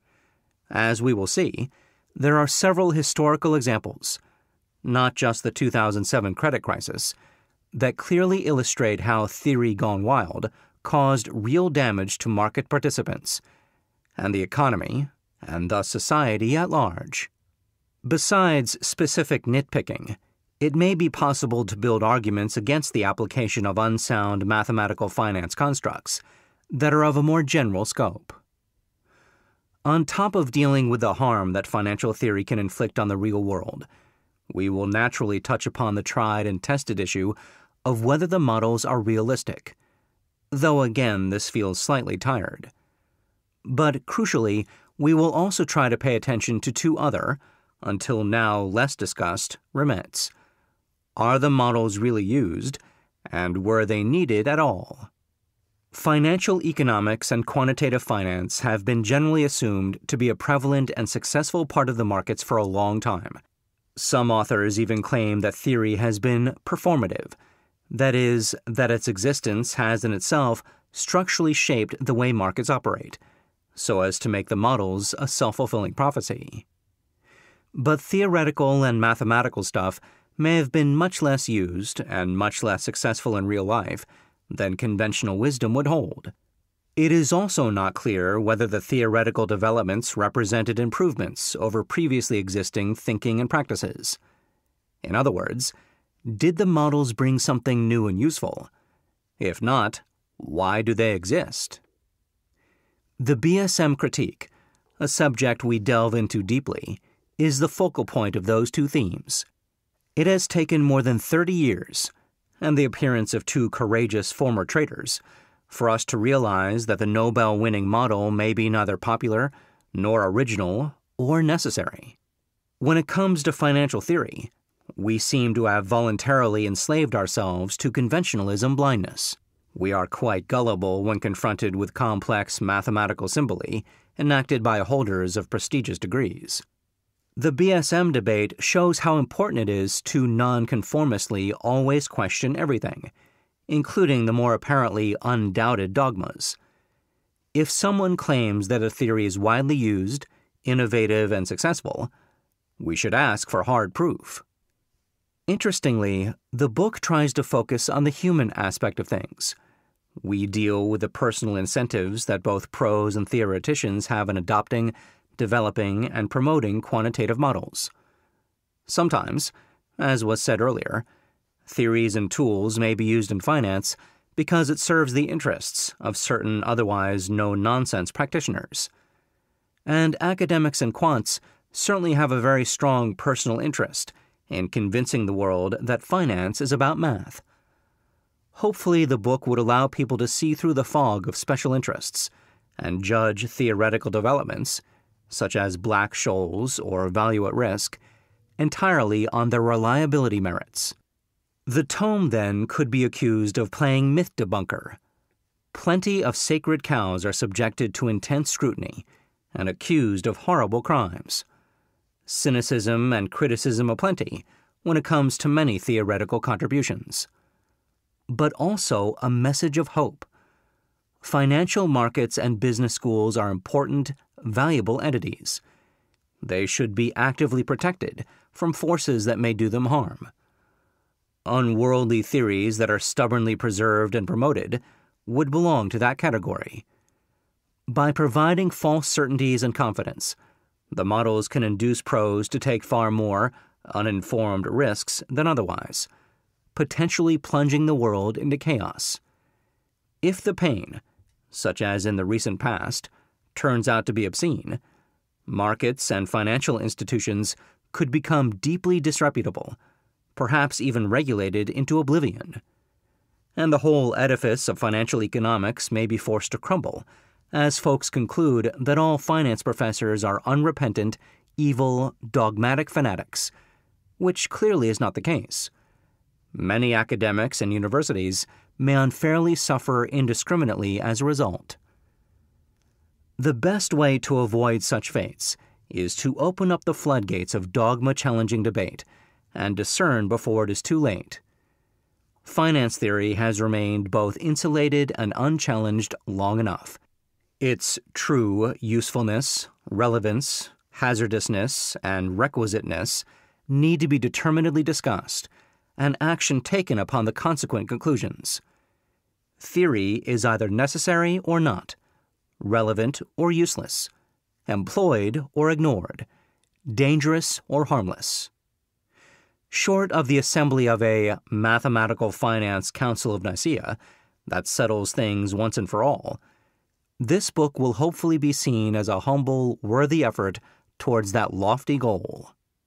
As we will see, there are several historical examples, not just the two thousand seven credit crisis, that clearly illustrate how theory gone wild caused real damage to market participants and the economy, and thus society at large. Besides specific nitpicking, it may be possible to build arguments against the application of unsound mathematical finance constructs that are of a more general scope. On top of dealing with the harm that financial theory can inflict on the real world, we will naturally touch upon the tried and tested issue of whether the models are realistic, though again this feels slightly tired. But crucially, we will also try to pay attention to two other, until now less discussed, remits. Are the models really used, and were they needed at all? Financial economics and quantitative finance have been generally assumed to be a prevalent and successful part of the markets for a long time. Some authors even claim that theory has been performative, that is, that its existence has in itself structurally shaped the way markets operate, so as to make the models a self-fulfilling prophecy. But theoretical and mathematical stuff may have been much less used and much less successful in real life than conventional wisdom would hold. It is also not clear whether the theoretical developments represented improvements over previously existing thinking and practices. In other words, did the models bring something new and useful? If not, why do they exist? The B S M critique, a subject we delve into deeply, is the focal point of those two themes. It has taken more than thirty years, and the appearance of two courageous former traders, for us to realize that the Nobel-winning model may be neither popular, nor original, or necessary. When it comes to financial theory, we seem to have voluntarily enslaved ourselves to conventionalism blindness. We are quite gullible when confronted with complex mathematical symbole enacted by holders of prestigious degrees. The B S M debate shows how important it is to nonconformistly always question everything, including the more apparently undoubted dogmas. If someone claims that a theory is widely used, innovative, and successful, we should ask for hard proof. Interestingly, the book tries to focus on the human aspect of things. We deal with the personal incentives that both pros and theoreticians have in adopting, developing, and promoting quantitative models. Sometimes, as was said earlier, theories and tools may be used in finance because it serves the interests of certain otherwise no-nonsense practitioners. And academics and quants certainly have a very strong personal interest in convincing the world that finance is about math. Hopefully, the book would allow people to see through the fog of special interests and judge theoretical developments, such as Black-Scholes or value at risk, entirely on their reliability merits. The tome, then, could be accused of playing myth debunker. Plenty of sacred cows are subjected to intense scrutiny and accused of horrible crimes. Cynicism and criticism aplenty, when it comes to many theoretical contributions, but also a message of hope. Financial markets and business schools are important, valuable entities. They should be actively protected from forces that may do them harm. Unworldly theories that are stubbornly preserved and promoted would belong to that category. By providing false certainties and confidence, the models can induce pros to take far more uninformed risks than otherwise, potentially plunging the world into chaos. If the pain, such as in the recent past, turns out to be obscene, markets and financial institutions could become deeply disreputable, perhaps even regulated into oblivion. And the whole edifice of financial economics may be forced to crumble, as folks conclude that all finance professors are unrepentant, evil, dogmatic fanatics, which clearly is not the case. Many academics and universities may unfairly suffer indiscriminately as a result. The best way to avoid such fates is to open up the floodgates of dogma-challenging debate and discern before it is too late. Finance theory has remained both insulated and unchallenged long enough. Its true usefulness, relevance, hazardousness, and requisiteness need to be determinedly discussed, and action taken upon the consequent conclusions. Theory is either necessary or not, relevant or useless, employed or ignored, dangerous or harmless. Short of the assembly of a mathematical finance council of Nicaea that settles things once and for all, this book will hopefully be seen as a humble, worthy effort towards that lofty goal.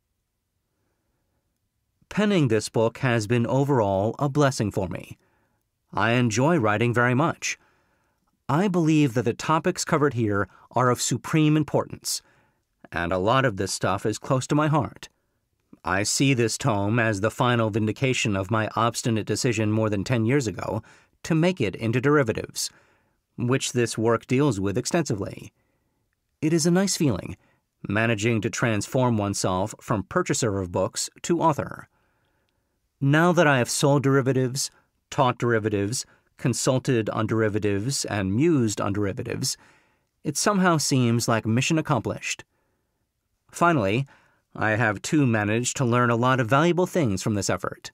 Penning this book has been overall a blessing for me. I enjoy writing very much. I believe that the topics covered here are of supreme importance, and a lot of this stuff is close to my heart. I see this tome as the final vindication of my obstinate decision more than ten years ago to make it into derivatives, which this work deals with extensively. It is a nice feeling, managing to transform oneself from purchaser of books to author. Now that I have sold derivatives, taught derivatives, consulted on derivatives, and mused on derivatives, it somehow seems like mission accomplished. Finally, I have too managed to learn a lot of valuable things from this effort.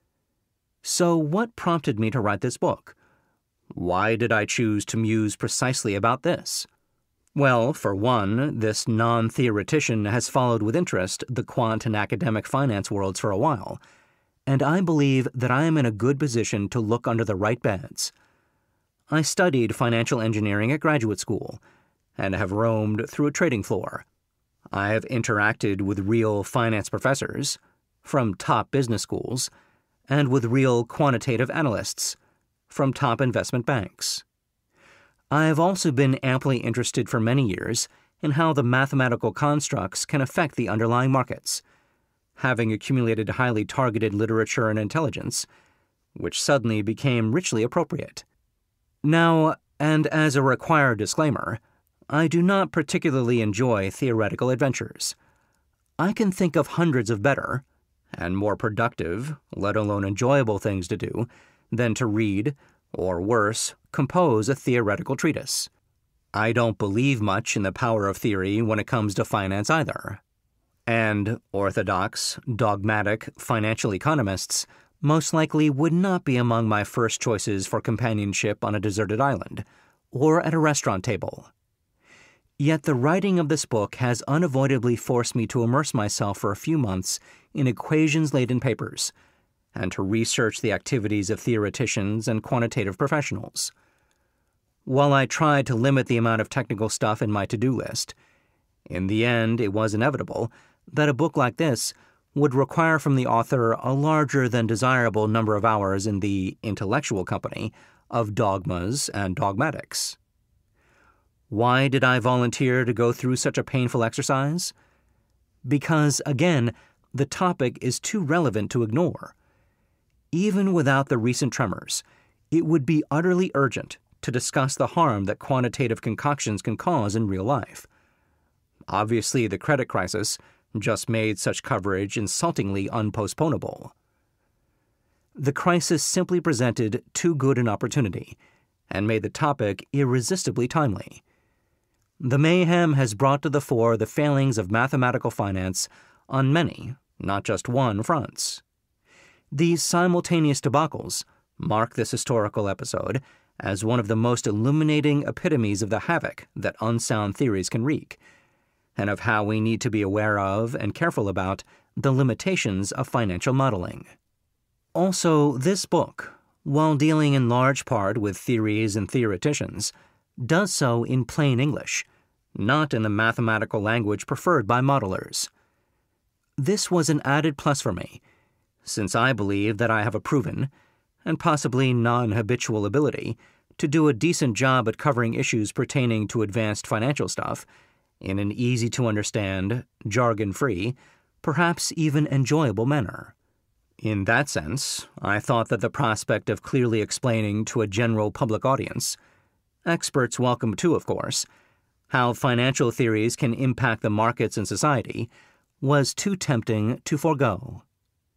So what prompted me to write this book? Why did I choose to muse precisely about this? Well, for one, this non-theoretician has followed with interest the quant and academic finance worlds for a while, and I believe that I am in a good position to look under the right beds. I studied financial engineering at graduate school, and have roamed through a trading floor. I have interacted with real finance professors, from top business schools, and with real quantitative analysts, from top investment banks. I have also been amply interested for many years in how the mathematical constructs can affect the underlying markets, having accumulated highly targeted literature and intelligence, which suddenly became richly appropriate. Now, and as a required disclaimer, I do not particularly enjoy theoretical adventures. I can think of hundreds of better, and more productive, let alone enjoyable things to do, than to read, or worse, compose a theoretical treatise. I don't believe much in the power of theory when it comes to finance either. And orthodox, dogmatic financial economists most likely would not be among my first choices for companionship on a deserted island, or at a restaurant table. Yet the writing of this book has unavoidably forced me to immerse myself for a few months in equations-laden papers, and to research the activities of theoreticians and quantitative professionals. While I tried to limit the amount of technical stuff in my to-do list, in the end it was inevitable that a book like this would require from the author a larger than desirable number of hours in the intellectual company of dogmas and dogmatics. Why did I volunteer to go through such a painful exercise? Because, again, the topic is too relevant to ignore. Even without the recent tremors, it would be utterly urgent to discuss the harm that quantitative concoctions can cause in real life. Obviously, the credit crisis, just made such coverage insultingly unpostponable. The crisis simply presented too good an opportunity and made the topic irresistibly timely. The mayhem has brought to the fore the failings of mathematical finance on many, not just one, fronts. These simultaneous debacles mark this historical episode as one of the most illuminating epitomes of the havoc that unsound theories can wreak, and of how we need to be aware of and careful about the limitations of financial modeling. Also, this book, while dealing in large part with theories and theoreticians, does so in plain English, not in the mathematical language preferred by modelers. This was an added plus for me, since I believe that I have a proven, and possibly non-habitual ability, to do a decent job at covering issues pertaining to advanced financial stuff in an easy-to-understand, jargon-free, perhaps even enjoyable manner. In that sense, I thought that the prospect of clearly explaining to a general public audience, experts welcome too, of course, how financial theories can impact the markets and society, was too tempting to forego.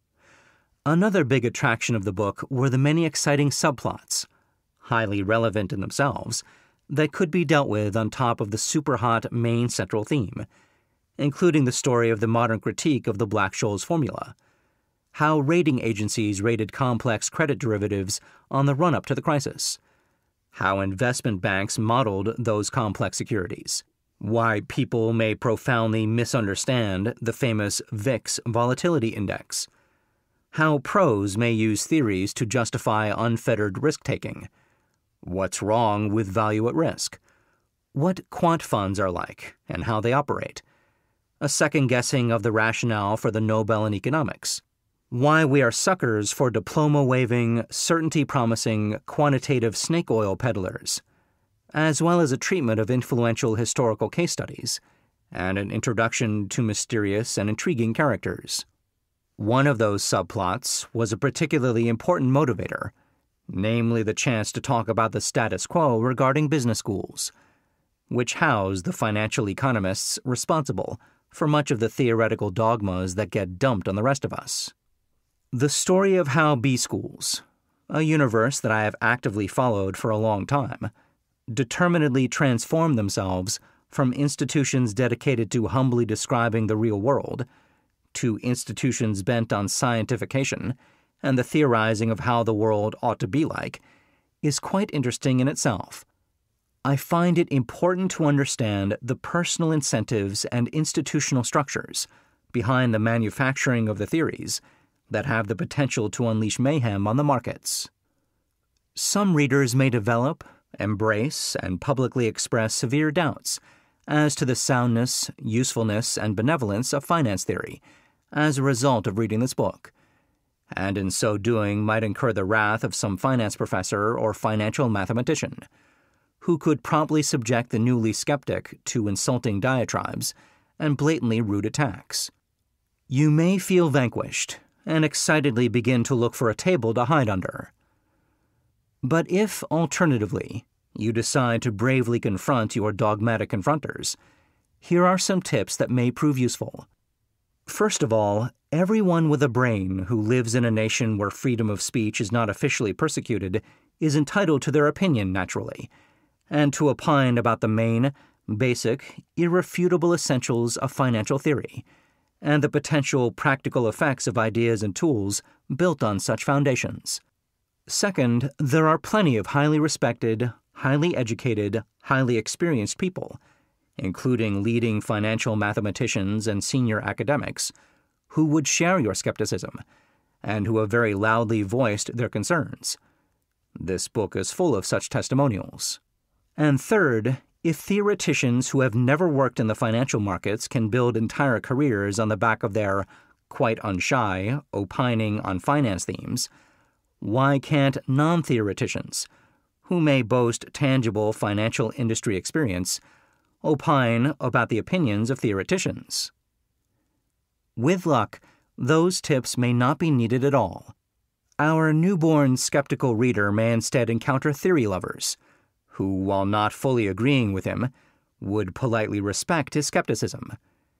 Another big attraction of the book were the many exciting subplots, highly relevant in themselves, that could be dealt with on top of the super-hot main central theme, including the story of the modern critique of the Black-Scholes formula, how rating agencies rated complex credit derivatives on the run-up to the crisis, how investment banks modeled those complex securities, why people may profoundly misunderstand the famous V I X volatility index, how pros may use theories to justify unfettered risk-taking, what's wrong with value at risk, what quant funds are like and how they operate, a second-guessing of the rationale for the Nobel in economics, why we are suckers for diploma-waving, certainty-promising, quantitative snake oil peddlers, as well as a treatment of influential historical case studies, and an introduction to mysterious and intriguing characters. One of those subplots was a particularly important motivator, namely the chance to talk about the status quo regarding business schools, which house the financial economists responsible for much of the theoretical dogmas that get dumped on the rest of us. The story of how B schools, a universe that I have actively followed for a long time, determinedly transformed themselves from institutions dedicated to humbly describing the real world to institutions bent on scientification and the theorizing of how the world ought to be like, is quite interesting in itself. I find it important to understand the personal incentives and institutional structures behind the manufacturing of the theories that have the potential to unleash mayhem on the markets. Some readers may develop, embrace, and publicly express severe doubts as to the soundness, usefulness, and benevolence of finance theory as a result of reading this book, and in so doing might incur the wrath of some finance professor or financial mathematician, who could promptly subject the newly skeptic to insulting diatribes and blatantly rude attacks. You may feel vanquished and excitedly begin to look for a table to hide under. But if, alternatively, you decide to bravely confront your dogmatic confronters, here are some tips that may prove useful. First of all, everyone with a brain who lives in a nation where freedom of speech is not officially persecuted is entitled to their opinion, naturally, and to opine about the main, basic, irrefutable essentials of financial theory, and the potential practical effects of ideas and tools built on such foundations. Second, there are plenty of highly respected, highly educated, highly experienced people, including leading financial mathematicians and senior academics, who would share your skepticism, and who have very loudly voiced their concerns. This book is full of such testimonials. And third, if theoreticians who have never worked in the financial markets can build entire careers on the back of their, quite unshy, opining on finance themes, why can't non-theoreticians, who may boast tangible financial industry experience, opine about the opinions of theoreticians? With luck, those tips may not be needed at all. Our newborn skeptical reader may instead encounter theory lovers, who, while not fully agreeing with him, would politely respect his skepticism.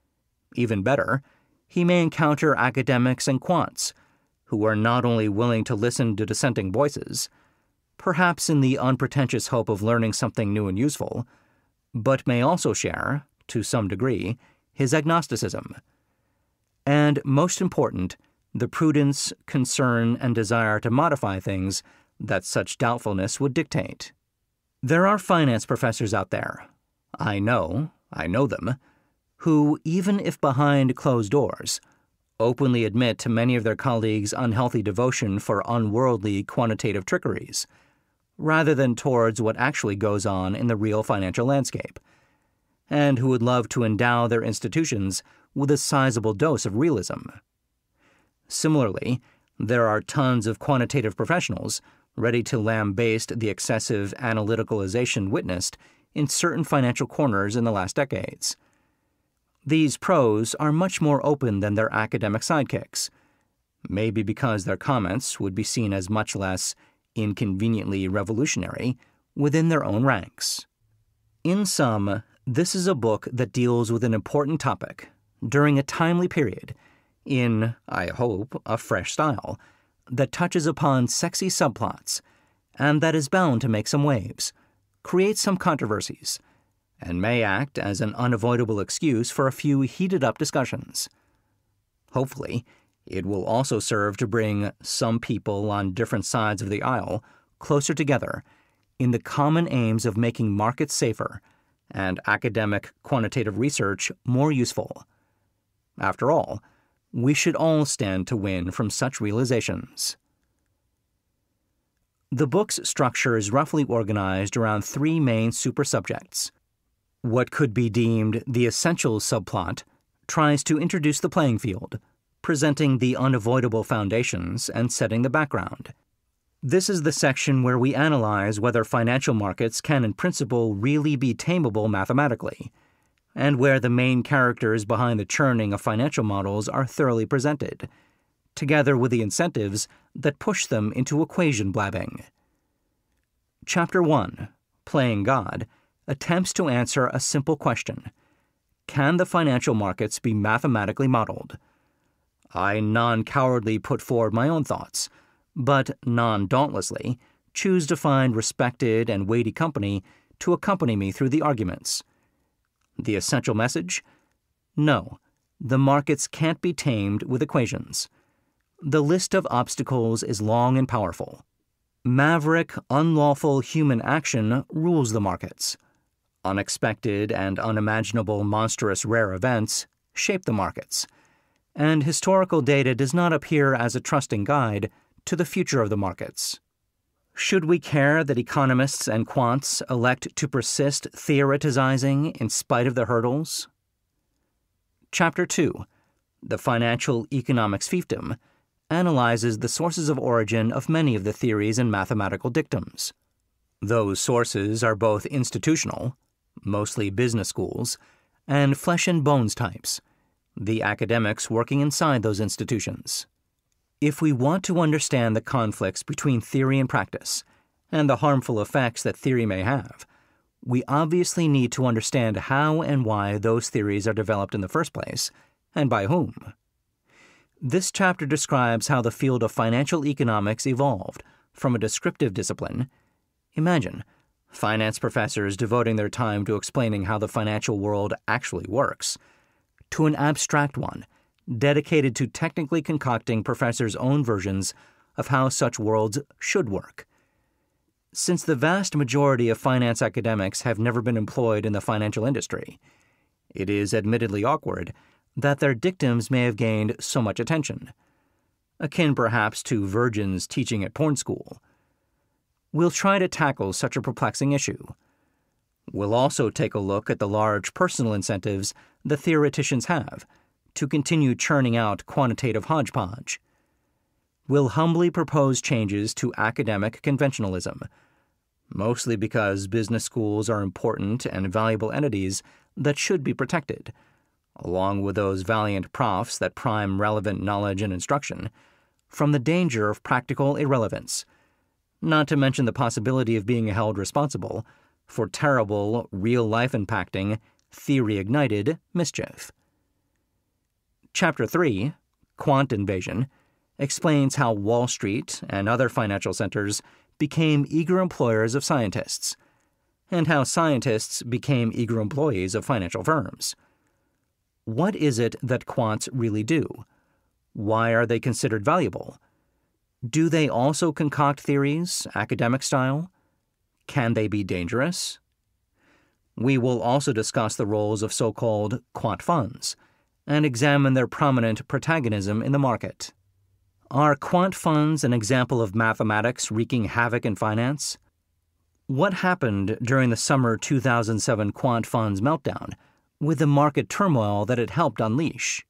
Even better, he may encounter academics and quants who are not only willing to listen to dissenting voices, perhaps in the unpretentious hope of learning something new and useful, but may also share, to some degree, his agnosticism. And most important, the prudence, concern, and desire to modify things that such doubtfulness would dictate. There are finance professors out there, I know, I know them, who, even if behind closed doors, openly admit to many of their colleagues' unhealthy devotion for unworldly quantitative trickeries, rather than towards what actually goes on in the real financial landscape, and who would love to endow their institutions with a sizable dose of realism. Similarly, there are tons of quantitative professionals ready to lambaste the excessive analyticalization witnessed in certain financial corners in the last decades. These pros are much more open than their academic sidekicks, maybe because their comments would be seen as much less inconveniently revolutionary within their own ranks. In sum, this is a book that deals with an important topic during a timely period, in, I hope, a fresh style, that touches upon sexy subplots, and that is bound to make some waves, create some controversies, and may act as an unavoidable excuse for a few heated-up discussions. Hopefully, it will also serve to bring some people on different sides of the aisle closer together in the common aims of making markets safer and academic quantitative research more useful. After all, we should all stand to win from such realizations. The book's structure is roughly organized around three main supersubjects. What could be deemed the essential subplot tries to introduce the playing field, presenting the unavoidable foundations and setting the background. This is the section where we analyze whether financial markets can in principle really be tameable mathematically, and where the main characters behind the churning of financial models are thoroughly presented, together with the incentives that push them into equation blabbing. Chapter one, Playing God, attempts to answer a simple question: can the financial markets be mathematically modeled? I non-cowardly put forward my own thoughts, but non-dauntlessly choose to find respected and weighty company to accompany me through the arguments. The essential message? No, the markets can't be tamed with equations. The list of obstacles is long and powerful. Maverick, unlawful human action rules the markets. Unexpected and unimaginable monstrous rare events shape the markets, and historical data does not appear as a trusting guide to the future of the markets. Should we care that economists and quants elect to persist theoretizing in spite of the hurdles? Chapter two, The Financial Economics Fiefdom, analyzes the sources of origin of many of the theories and mathematical dictums. Those sources are both institutional, mostly business schools, and flesh and bones types, the academics working inside those institutions. If we want to understand the conflicts between theory and practice, and the harmful effects that theory may have, we obviously need to understand how and why those theories are developed in the first place, and by whom. This chapter describes how the field of financial economics evolved from a descriptive discipline. Imagine finance professors devoting their time to explaining how the financial world actually works, to an abstract one dedicated to technically concocting professors' own versions of how such worlds should work. Since the vast majority of finance academics have never been employed in the financial industry, it is admittedly awkward that their dictums may have gained so much attention, akin perhaps to virgins teaching at porn school. We'll try to tackle such a perplexing issue. We'll also take a look at the large personal incentives the theoreticians have to continue churning out quantitative hodgepodge. We'll humbly propose changes to academic conventionalism, mostly because business schools are important and valuable entities that should be protected, along with those valiant profs that prime relevant knowledge and instruction, from the danger of practical irrelevance, not to mention the possibility of being held responsible for terrible, real-life impacting, theory-ignited mischief. Chapter three, Quant Invasion, explains how Wall Street and other financial centers became eager employers of scientists, and how scientists became eager employees of financial firms. What is it that quants really do? Why are they considered valuable? Do they also concoct theories, academic style? Can they be dangerous? We will also discuss the roles of so-called quant funds and examine their prominent protagonism in the market. Are quant funds an example of mathematics wreaking havoc in finance? What happened during the summer two thousand seven quant funds meltdown with the market turmoil that it helped unleash?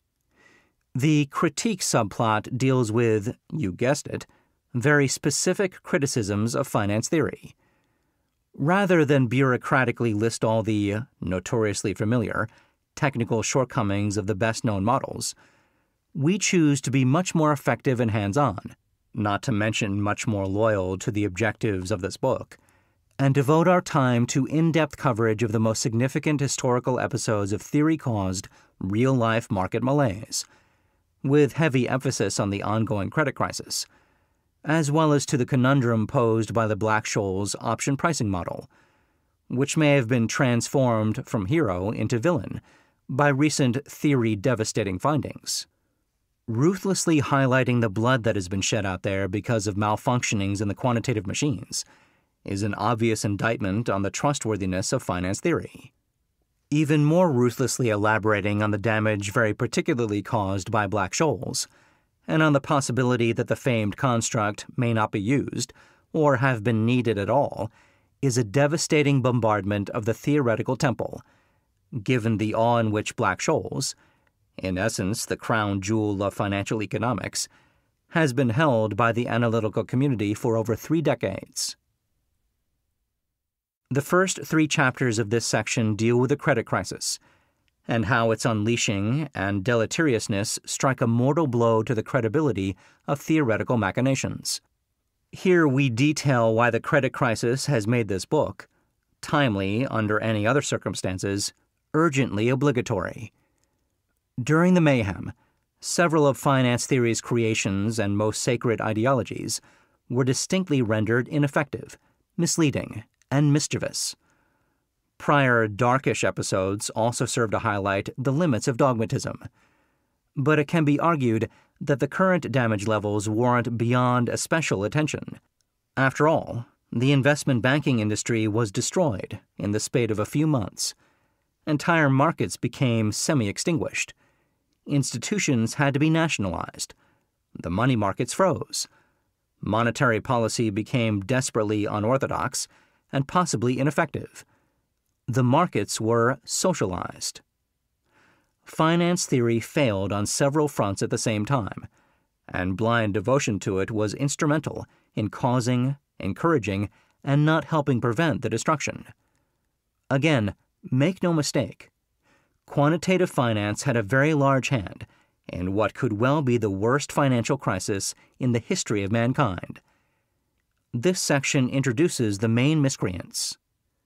The critique subplot deals with, you guessed it, very specific criticisms of finance theory. Rather than bureaucratically list all the, notoriously familiar, technical shortcomings of the best-known models, we choose to be much more effective and hands-on, not to mention much more loyal to the objectives of this book, and devote our time to in-depth coverage of the most significant historical episodes of theory-caused, real-life market malaise, with heavy emphasis on the ongoing credit crisis, as well as to the conundrum posed by the Black-Scholes option pricing model, which may have been transformed from hero into villain by recent theory-devastating findings. Ruthlessly highlighting the blood that has been shed out there because of malfunctionings in the quantitative machines is an obvious indictment on the trustworthiness of finance theory. Even more ruthlessly elaborating on the damage very particularly caused by Black-Scholes, and on the possibility that the famed construct may not be used, or have been needed at all, is a devastating bombardment of the theoretical temple, given the awe in which Black-Scholes, in essence the crown jewel of financial economics, has been held by the analytical community for over three decades. The first three chapters of this section deal with the credit crisis, and how its unleashing and deleteriousness strike a mortal blow to the credibility of theoretical machinations. Here we detail why the credit crisis has made this book, timely under any other circumstances, urgently obligatory. During the mayhem, several of finance theory's creations and most sacred ideologies were distinctly rendered ineffective, misleading, and mischievous. Prior darkish episodes also serve to highlight the limits of dogmatism, but it can be argued that the current damage levels warrant beyond a special attention. After all, the investment banking industry was destroyed in the spate of a few months. Entire markets became semi-extinguished. Institutions had to be nationalized. The money markets froze. Monetary policy became desperately unorthodox and possibly ineffective. The markets were socialized. Finance theory failed on several fronts at the same time, and blind devotion to it was instrumental in causing, encouraging, and not helping prevent the destruction. Again, make no mistake, quantitative finance had a very large hand in what could well be the worst financial crisis in the history of mankind. This section introduces the main miscreants.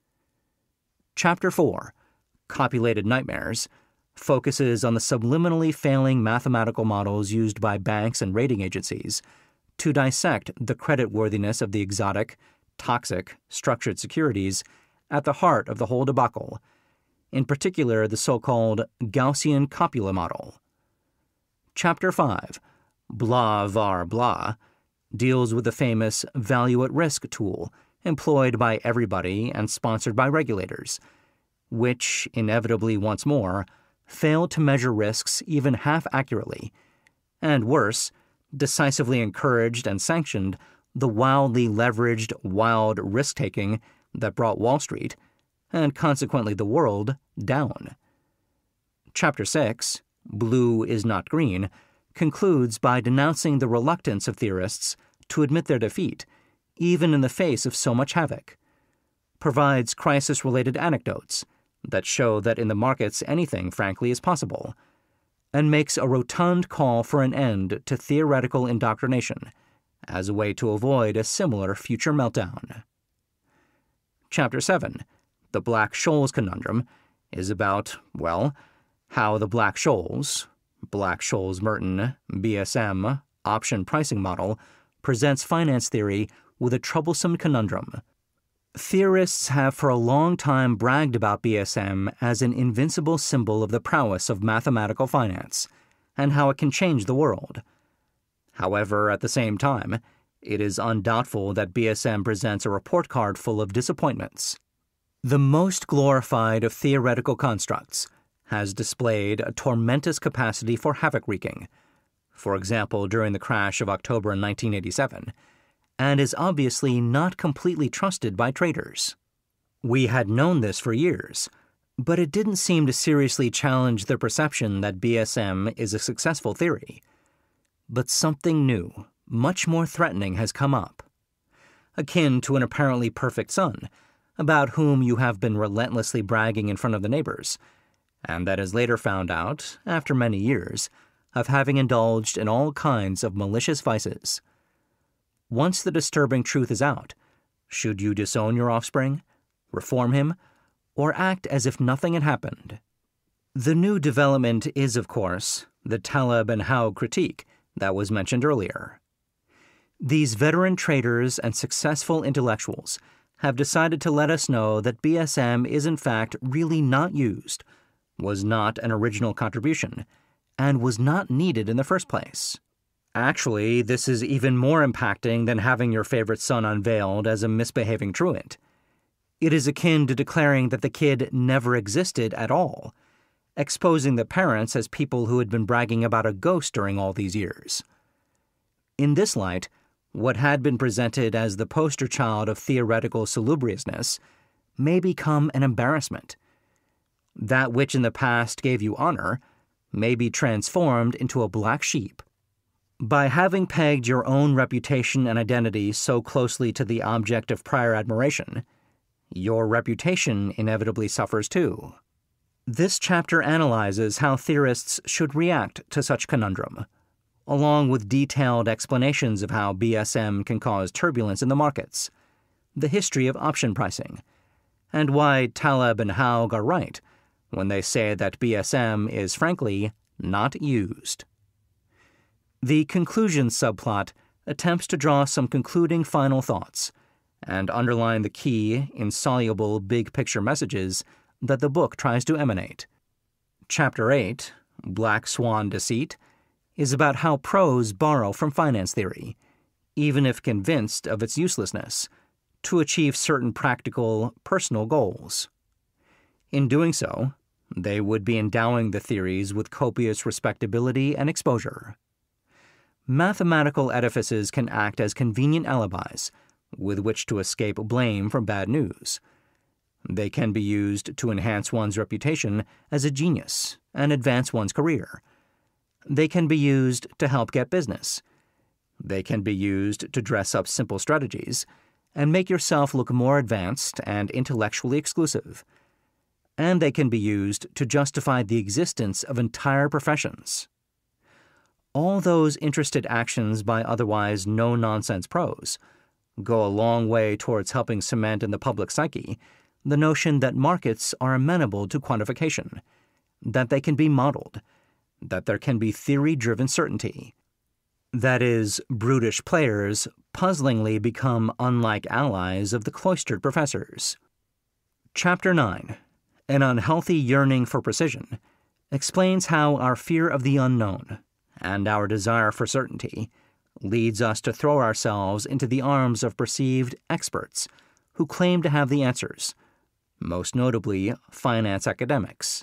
Chapter four, Copulated Nightmares, focuses on the subliminally failing mathematical models used by banks and rating agencies to dissect the creditworthiness of the exotic, toxic, structured securities at the heart of the whole debacle, in particular the so-called Gaussian copula model. Chapter five, Blah var blah, deals with the famous value-at-risk tool employed by everybody and sponsored by regulators, which, inevitably once more, failed to measure risks even half accurately, and worse, decisively encouraged and sanctioned the wildly leveraged, wild risk-taking that brought Wall Street, and consequently the world, down. Chapter six, Blue is not green, concludes by denouncing the reluctance of theorists to admit their defeat, even in the face of so much havoc, provides crisis-related anecdotes that show that in the markets anything, frankly, is possible, and makes a rotund call for an end to theoretical indoctrination as a way to avoid a similar future meltdown. Chapter seven, The Black-Scholes Conundrum, is about, well, how the Black-Scholes, Black-Scholes-Merton, B S M, option pricing model, presents finance theory with a troublesome conundrum. Theorists have for a long time bragged about B S M as an invincible symbol of the prowess of mathematical finance and how it can change the world. However, at the same time, it is undoubtful that B S M presents a report card full of disappointments. The most glorified of theoretical constructs has displayed a tormentous capacity for havoc wreaking, for example during the crash of October nineteen eighty-seven, and is obviously not completely trusted by traders. We had known this for years, but it didn't seem to seriously challenge the perception that B S M is a successful theory. But something new, much more threatening, has come up. Akin to an apparently perfect son, about whom you have been relentlessly bragging in front of the neighbors, and that is later found out, after many years, of having indulged in all kinds of malicious vices. Once the disturbing truth is out, should you disown your offspring, reform him, or act as if nothing had happened? The new development is, of course, the Taleb and Howe critique that was mentioned earlier. These veteran traders and successful intellectuals have decided to let us know that B S M is in fact really not used, was not an original contribution, and was not needed in the first place. Actually, this is even more impacting than having your favorite son unveiled as a misbehaving truant. It is akin to declaring that the kid never existed at all, exposing the parents as people who had been bragging about a ghost during all these years. In this light, what had been presented as the poster child of theoretical salubriousness may become an embarrassment. That which in the past gave you honor may be transformed into a black sheep. By having pegged your own reputation and identity so closely to the object of prior admiration, your reputation inevitably suffers too. This chapter analyzes how theorists should react to such conundrum, along with detailed explanations of how B S M can cause turbulence in the markets, the history of option pricing, and why Taleb and Howe are right when they say that B S M is, frankly, not used. The conclusion subplot attempts to draw some concluding final thoughts and underline the key, insoluble big-picture messages that the book tries to emanate. Chapter eight, Black Swan Deceit, is about how pros borrow from finance theory, even if convinced of its uselessness, to achieve certain practical, personal goals. In doing so, they would be endowing the theories with copious respectability and exposure. Mathematical edifices can act as convenient alibis with which to escape blame from bad news. They can be used to enhance one's reputation as a genius and advance one's career. They can be used to help get business. They can be used to dress up simple strategies and make yourself look more advanced and intellectually exclusive. And they can be used to justify the existence of entire professions. All those interested actions by otherwise no-nonsense pros go a long way towards helping cement in the public psyche the notion that markets are amenable to quantification, that they can be modeled, that there can be theory-driven certainty. That is, brutish players puzzlingly become unlike allies of the cloistered professors. Chapter nine, An Unhealthy Yearning for Precision, explains how our fear of the unknown and our desire for certainty leads us to throw ourselves into the arms of perceived experts who claim to have the answers, most notably finance academics.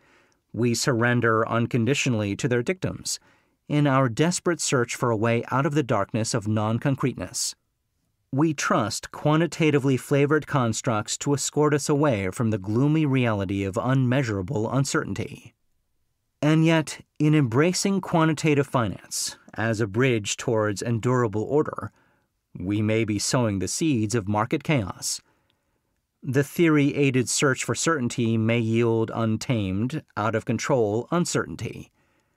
We surrender unconditionally to their dictums in our desperate search for a way out of the darkness of non-concreteness. We trust quantitatively flavored constructs to escort us away from the gloomy reality of unmeasurable uncertainty. And yet, in embracing quantitative finance as a bridge towards endurable order, we may be sowing the seeds of market chaos. The theory-aided search for certainty may yield untamed, out-of-control uncertainty.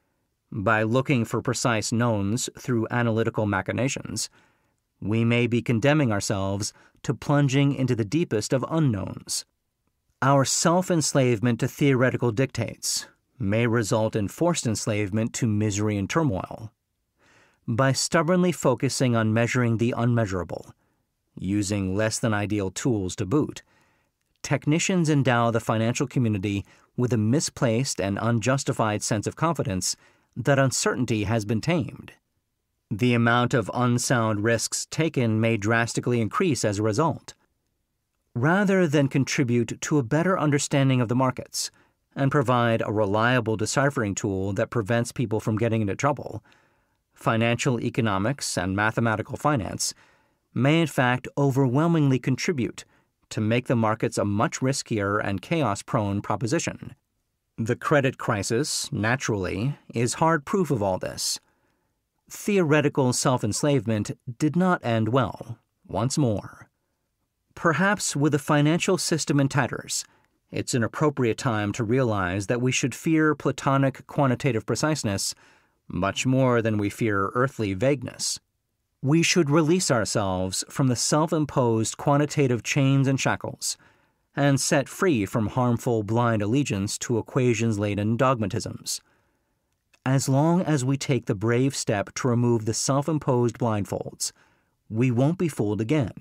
By looking for precise knowns through analytical machinations, we may be condemning ourselves to plunging into the deepest of unknowns. Our self-enslavement to theoretical dictates may result in forced enslavement to misery and turmoil. By stubbornly focusing on measuring the unmeasurable, using less than ideal tools to boot, technicians endow the financial community with a misplaced and unjustified sense of confidence that uncertainty has been tamed. The amount of unsound risks taken may drastically increase as a result. Rather than contribute to a better understanding of the markets and provide a reliable deciphering tool that prevents people from getting into trouble, financial economics and mathematical finance may in fact overwhelmingly contribute to make the markets a much riskier and chaos-prone proposition. The credit crisis, naturally, is hard proof of all this. Theoretical self-enslavement did not end well, once more. Perhaps with the financial system in tatters, it's an appropriate time to realize that we should fear Platonic quantitative preciseness much more than we fear earthly vagueness. We should release ourselves from the self-imposed quantitative chains and shackles and set free from harmful blind allegiance to equations-laden dogmatisms. As long as we take the brave step to remove the self-imposed blindfolds, we won't be fooled again.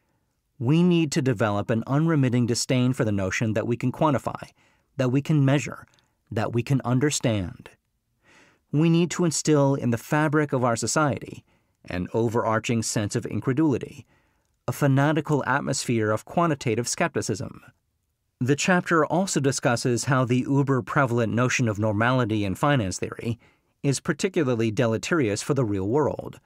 We need to develop an unremitting disdain for the notion that we can quantify, that we can measure, that we can understand. We need to instill in the fabric of our society an overarching sense of incredulity, a fanatical atmosphere of quantitative skepticism. The chapter also discusses how the uber-prevalent notion of normality in finance theory is particularly deleterious for the real world.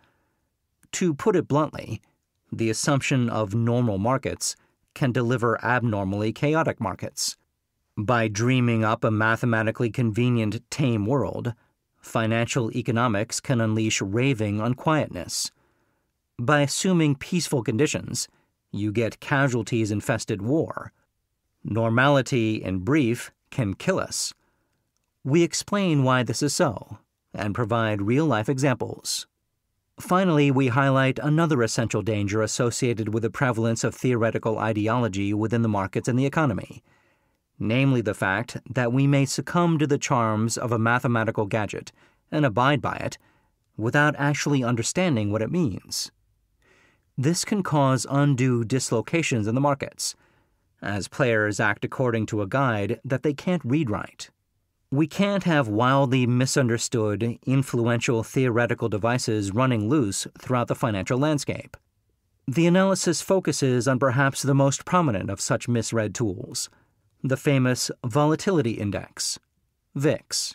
To put it bluntly, the assumption of normal markets can deliver abnormally chaotic markets. By dreaming up a mathematically convenient, tame world, financial economics can unleash raving unquietness. By assuming peaceful conditions, you get casualties-infested war. Normality, in brief, can kill us. We explain why this is so, and provide real-life examples. Finally, we highlight another essential danger associated with the prevalence of theoretical ideology within the markets and the economy, namely the fact that we may succumb to the charms of a mathematical gadget and abide by it without actually understanding what it means. This can cause undue dislocations in the markets, as players act according to a guide that they can't read right. We can't have wildly misunderstood, influential theoretical devices running loose throughout the financial landscape. The analysis focuses on perhaps the most prominent of such misread tools, the famous Volatility Index, V I X.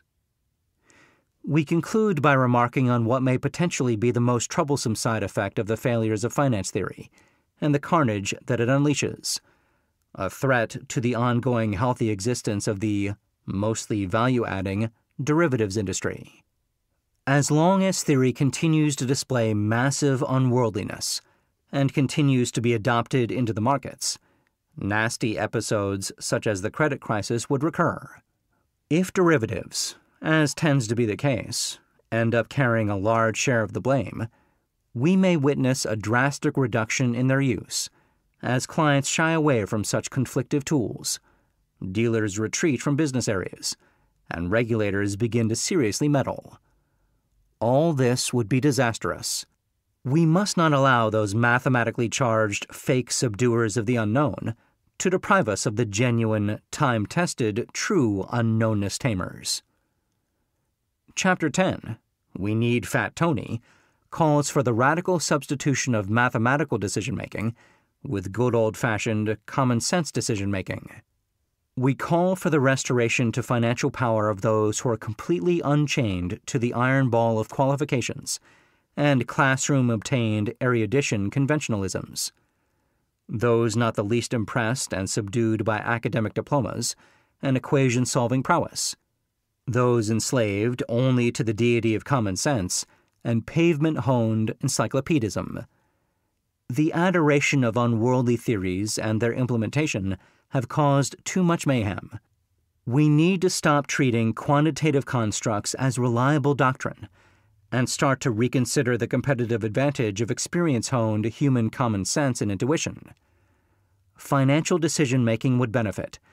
We conclude by remarking on what may potentially be the most troublesome side effect of the failures of finance theory, and the carnage that it unleashes, a threat to the ongoing healthy existence of the, mostly value-adding, derivatives industry. As long as theory continues to display massive unworldliness and continues to be adopted into the markets, nasty episodes such as the credit crisis would recur. If derivatives, as tends to be the case, end up carrying a large share of the blame, we may witness a drastic reduction in their use, as clients shy away from such conflictive tools, dealers retreat from business areas, and regulators begin to seriously meddle. All this would be disastrous. We must not allow those mathematically charged fake subduers of the unknown to deprive us of the genuine, time-tested, true unknownness tamers. Chapter ten, We Need Fat Tony, calls for the radical substitution of mathematical decision-making with good old-fashioned, common-sense decision-making. We call for the restoration to financial power of those who are completely unchained to the iron ball of qualifications and classroom-obtained erudition conventionalisms. Those not the least impressed and subdued by academic diplomas and equation-solving prowess. Those enslaved only to the deity of common sense and pavement-honed encyclopedism. The adoration of unworldly theories and their implementation have caused too much mayhem. We need to stop treating quantitative constructs as reliable doctrine and start to reconsider the competitive advantage of experience-honed human common sense and intuition. Financial decision-making would benefit,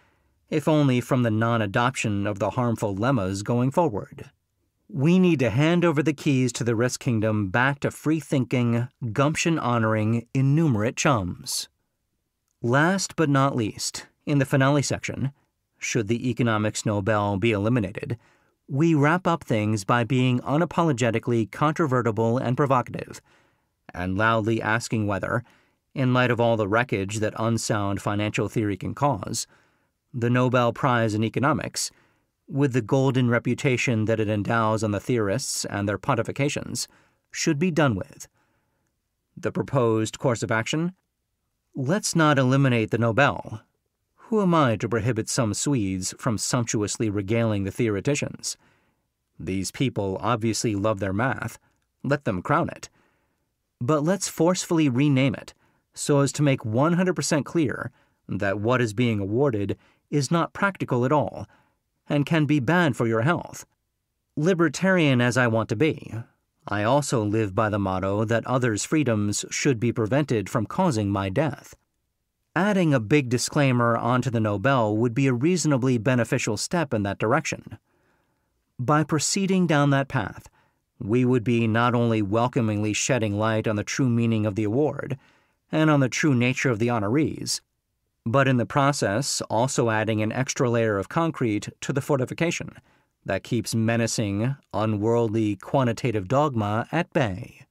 if only from the non-adoption of the harmful lemmas going forward. We need to hand over the keys to the risk kingdom back to free-thinking, gumption-honoring, innumerate chums. Last but not least, in the finale section, should the economics Nobel be eliminated, we wrap up things by being unapologetically controvertible and provocative, and loudly asking whether, in light of all the wreckage that unsound financial theory can cause, the Nobel Prize in Economics, with the golden reputation that it endows on the theorists and their pontifications, should be done with. The proposed course of action? Let's not eliminate the Nobel. Who am I to prohibit some Swedes from sumptuously regaling the theoreticians? These people obviously love their math. Let them crown it. But let's forcefully rename it so as to make one hundred percent clear that what is being awarded is not practical at all and can be bad for your health. Libertarian as I want to be, I also live by the motto that others' freedoms should be prevented from causing my death. Adding a big disclaimer onto the Nobel would be a reasonably beneficial step in that direction. By proceeding down that path, we would be not only welcomingly shedding light on the true meaning of the award and on the true nature of the honorees, but in the process also adding an extra layer of concrete to the fortification that keeps menacing, unworldly quantitative dogma at bay.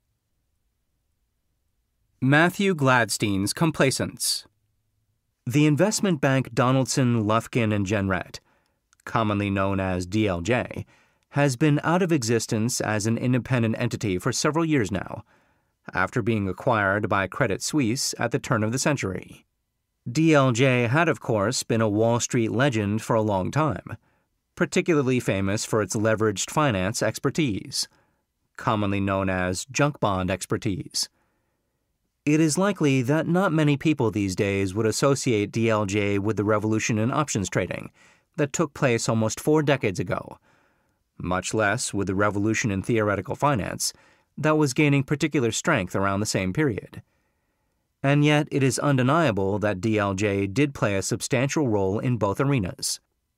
Mathew Gladstein's Complaisance. The investment bank Donaldson, Lufkin and Jenrette, commonly known as D L J, has been out of existence as an independent entity for several years now, after being acquired by Credit Suisse at the turn of the century. D L J had, of course, been a Wall Street legend for a long time, particularly famous for its leveraged finance expertise, commonly known as junk bond expertise. It is likely that not many people these days would associate D L J with the revolution in options trading that took place almost four decades ago, much less with the revolution in theoretical finance that was gaining particular strength around the same period. And yet it is undeniable that D L J did play a substantial role in both arenas.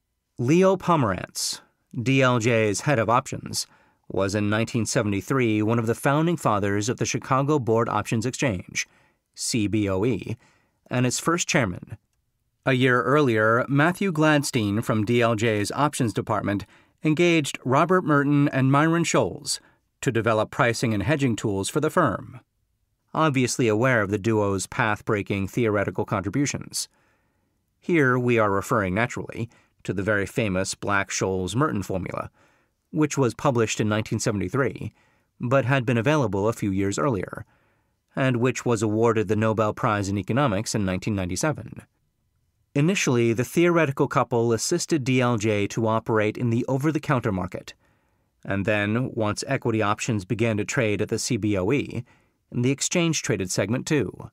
Leo Pomerantz, D L J's head of options, was in nineteen seventy-three one of the founding fathers of the Chicago Board Options Exchange, C B O E, and its first chairman. A year earlier, Mathew Gladstein from D L J's options department engaged Robert Merton and Myron Scholes to develop pricing and hedging tools for the firm, obviously aware of the duo's path-breaking theoretical contributions. Here we are referring, naturally, to the very famous Black-Scholes-Merton formula, which was published in nineteen seventy-three, but had been available a few years earlier, and which was awarded the Nobel Prize in Economics in nineteen ninety-seven. Initially, the theoretical couple assisted D L J to operate in the over-the-counter market, and then, once equity options began to trade at the C B O E, in the exchange-traded segment too.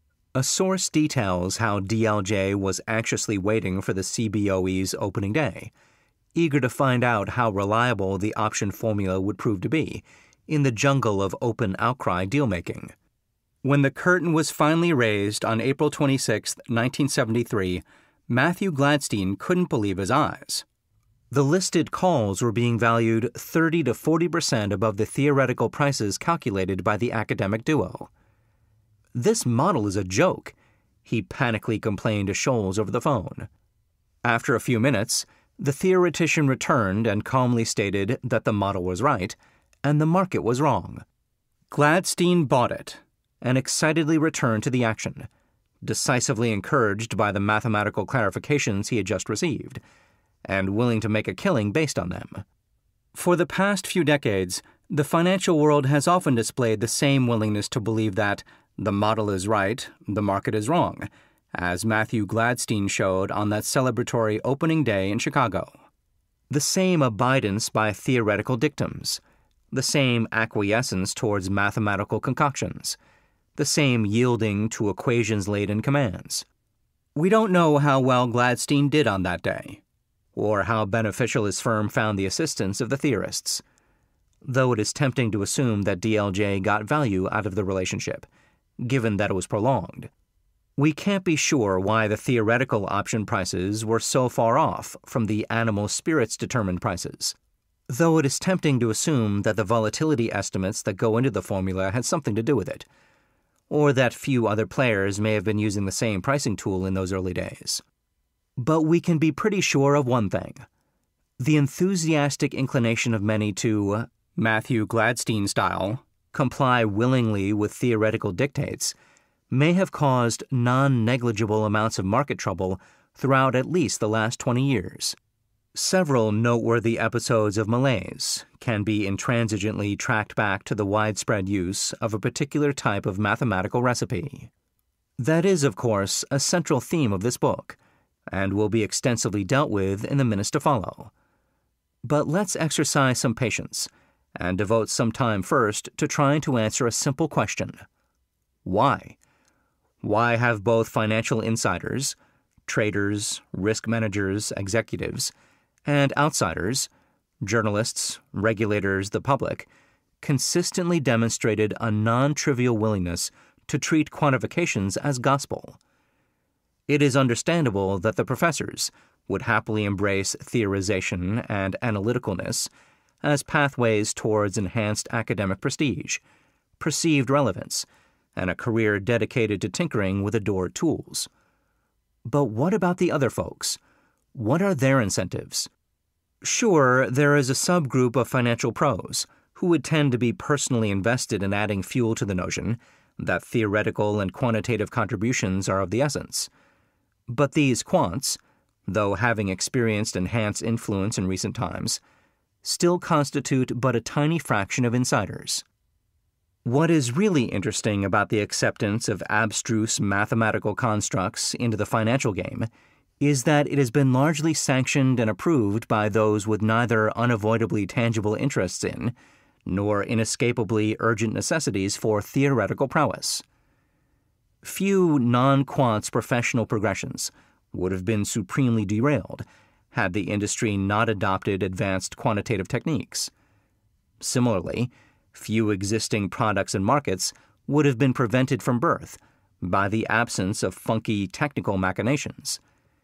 A source details how D L J was anxiously waiting for the C B O E's opening day, eager to find out how reliable the option formula would prove to be in the jungle of open outcry deal-making. When the curtain was finally raised on April twenty-sixth, nineteen seventy-three, Mathew Gladstein couldn't believe his eyes. The listed calls were being valued thirty to forty percent above the theoretical prices calculated by the academic duo. "This model is a joke," he panically complained to Scholes over the phone. After a few minutes, the theoretician returned and calmly stated that the model was right and the market was wrong. Gladstein bought it and excitedly returned to the action, decisively encouraged by the mathematical clarifications he had just received, and willing to make a killing based on them. For the past few decades, the financial world has often displayed the same willingness to believe that the model is right, the market is wrong, as Mathew Gladstein showed on that celebratory opening day in Chicago. The same abidance by theoretical dictums, the same acquiescence towards mathematical concoctions, the same yielding to equations-laden commands. We don't know how well Gladstein did on that day, or how beneficial his firm found the assistance of the theorists, though it is tempting to assume that D L J got value out of the relationship, given that it was prolonged. We can't be sure why the theoretical option prices were so far off from the animal spirits determined prices, though it is tempting to assume that the volatility estimates that go into the formula had something to do with it, or that few other players may have been using the same pricing tool in those early days. But we can be pretty sure of one thing. The enthusiastic inclination of many to, Mathew Gladstein style, comply willingly with theoretical dictates may have caused non-negligible amounts of market trouble throughout at least the last twenty years. Several noteworthy episodes of malaise can be intransigently tracked back to the widespread use of a particular type of mathematical recipe. That is, of course, a central theme of this book, and will be extensively dealt with in the minutes to follow. But let's exercise some patience and devote some time first to trying to answer a simple question. Why? Why have both financial insiders, traders, risk managers, executives, and outsiders, journalists, regulators, the public, consistently demonstrated a non-trivial willingness to treat quantifications as gospel? It is understandable that the professors would happily embrace theorization and analyticalness as pathways towards enhanced academic prestige, perceived relevance, and a career dedicated to tinkering with adored tools. But what about the other folks? What are their incentives? Sure, there is a subgroup of financial pros who would tend to be personally invested in adding fuel to the notion that theoretical and quantitative contributions are of the essence. But these quants, though having experienced enhanced influence in recent times, still constitute but a tiny fraction of insiders. What is really interesting about the acceptance of abstruse mathematical constructs into the financial game is that it has been largely sanctioned and approved by those with neither unavoidably tangible interests in, nor inescapably urgent necessities for theoretical prowess. Few non-quants professional progressions would have been supremely derailed had the industry not adopted advanced quantitative techniques. Similarly, few existing products and markets would have been prevented from birth by the absence of funky technical machinations.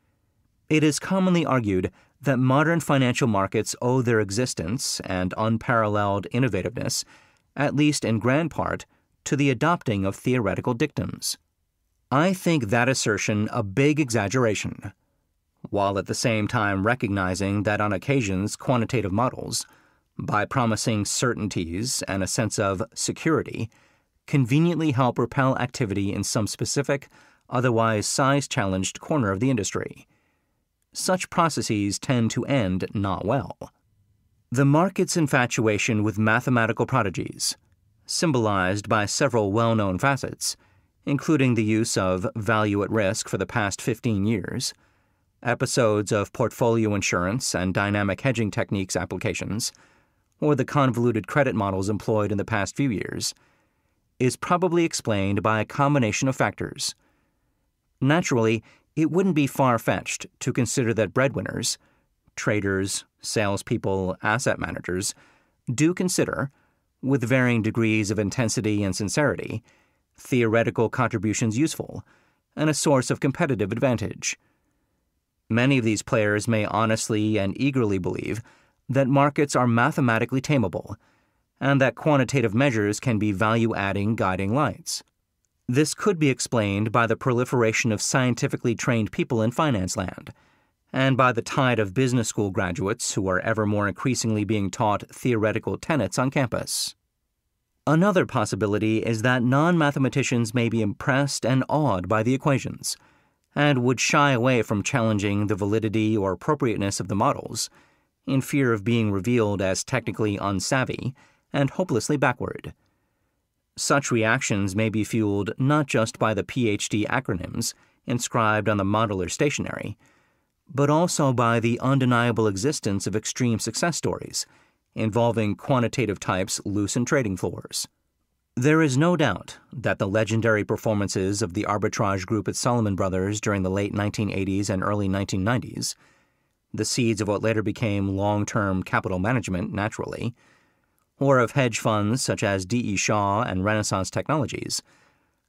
It is commonly argued that modern financial markets owe their existence and unparalleled innovativeness, at least in grand part, to the adopting of theoretical dictums. I think that assertion a big exaggeration, while at the same time recognizing that on occasions quantitative models, by promising certainties and a sense of security, conveniently help repel activity in some specific, otherwise size-challenged corner of the industry. Such processes tend to end not well. The market's infatuation with mathematical prodigies, symbolized by several well-known facets, including the use of value at risk for the past fifteen years, episodes of portfolio insurance and dynamic hedging techniques applications, or the convoluted credit models employed in the past few years, is probably explained by a combination of factors. Naturally, it wouldn't be far-fetched to consider that breadwinners, traders, salespeople, asset managers, do consider, with varying degrees of intensity and sincerity, theoretical contributions useful and a source of competitive advantage. Many of these players may honestly and eagerly believe that markets are mathematically tameable, and that quantitative measures can be value-adding guiding lights. This could be explained by the proliferation of scientifically trained people in finance land, and by the tide of business school graduates who are ever more increasingly being taught theoretical tenets on campus. Another possibility is that non-mathematicians may be impressed and awed by the equations, and would shy away from challenging the validity or appropriateness of the models, in fear of being revealed as technically unsavvy and hopelessly backward. Such reactions may be fueled not just by the P H D acronyms inscribed on the modeler stationery, but also by the undeniable existence of extreme success stories involving quantitative types loose in trading floors. There is no doubt that the legendary performances of the arbitrage group at Salomon Brothers during the late nineteen eighties and early nineteen nineties, the seeds of what later became long-term capital management naturally, or of hedge funds such as D E. Shaw and Renaissance Technologies,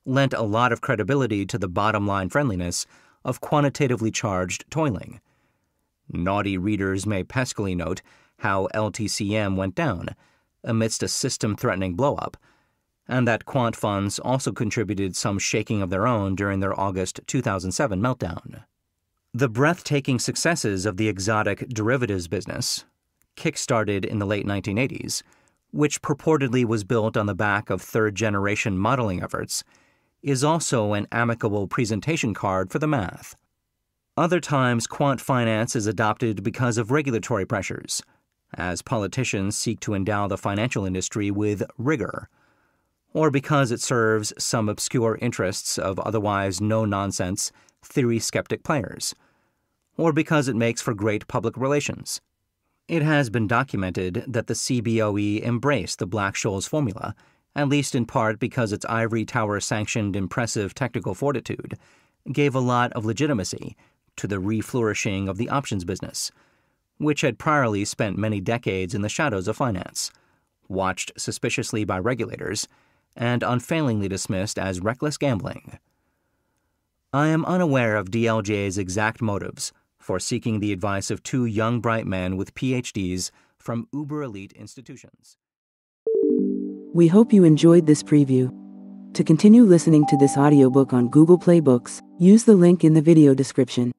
lent a lot of credibility to the bottom-line friendliness of quantitatively charged toiling. Naughty readers may peskily note how L T C M went down amidst a system-threatening blow-up, and that quant funds also contributed some shaking of their own during their August two thousand seven meltdown. The breathtaking successes of the exotic derivatives business, kick-started in the late nineteen eighties, which purportedly was built on the back of third-generation modeling efforts, is also an amicable presentation card for the math. Other times, quant finance is adopted because of regulatory pressures, as politicians seek to endow the financial industry with rigor, or because it serves some obscure interests of otherwise no-nonsense, theory-skeptic players, or because it makes for great public relations. It has been documented that the C B O E embraced the Black-Scholes formula, at least in part because its ivory tower-sanctioned impressive technical fortitude gave a lot of legitimacy to the re-flourishing of the options business, which had priorly spent many decades in the shadows of finance, watched suspiciously by regulators, and unfailingly dismissed as reckless gambling. I am unaware of D L J's exact motives for seeking the advice of two young bright men with P H Ds from uber-elite institutions. We hope you enjoyed this preview. To continue listening to this audiobook on Google Play Books, use the link in the video description.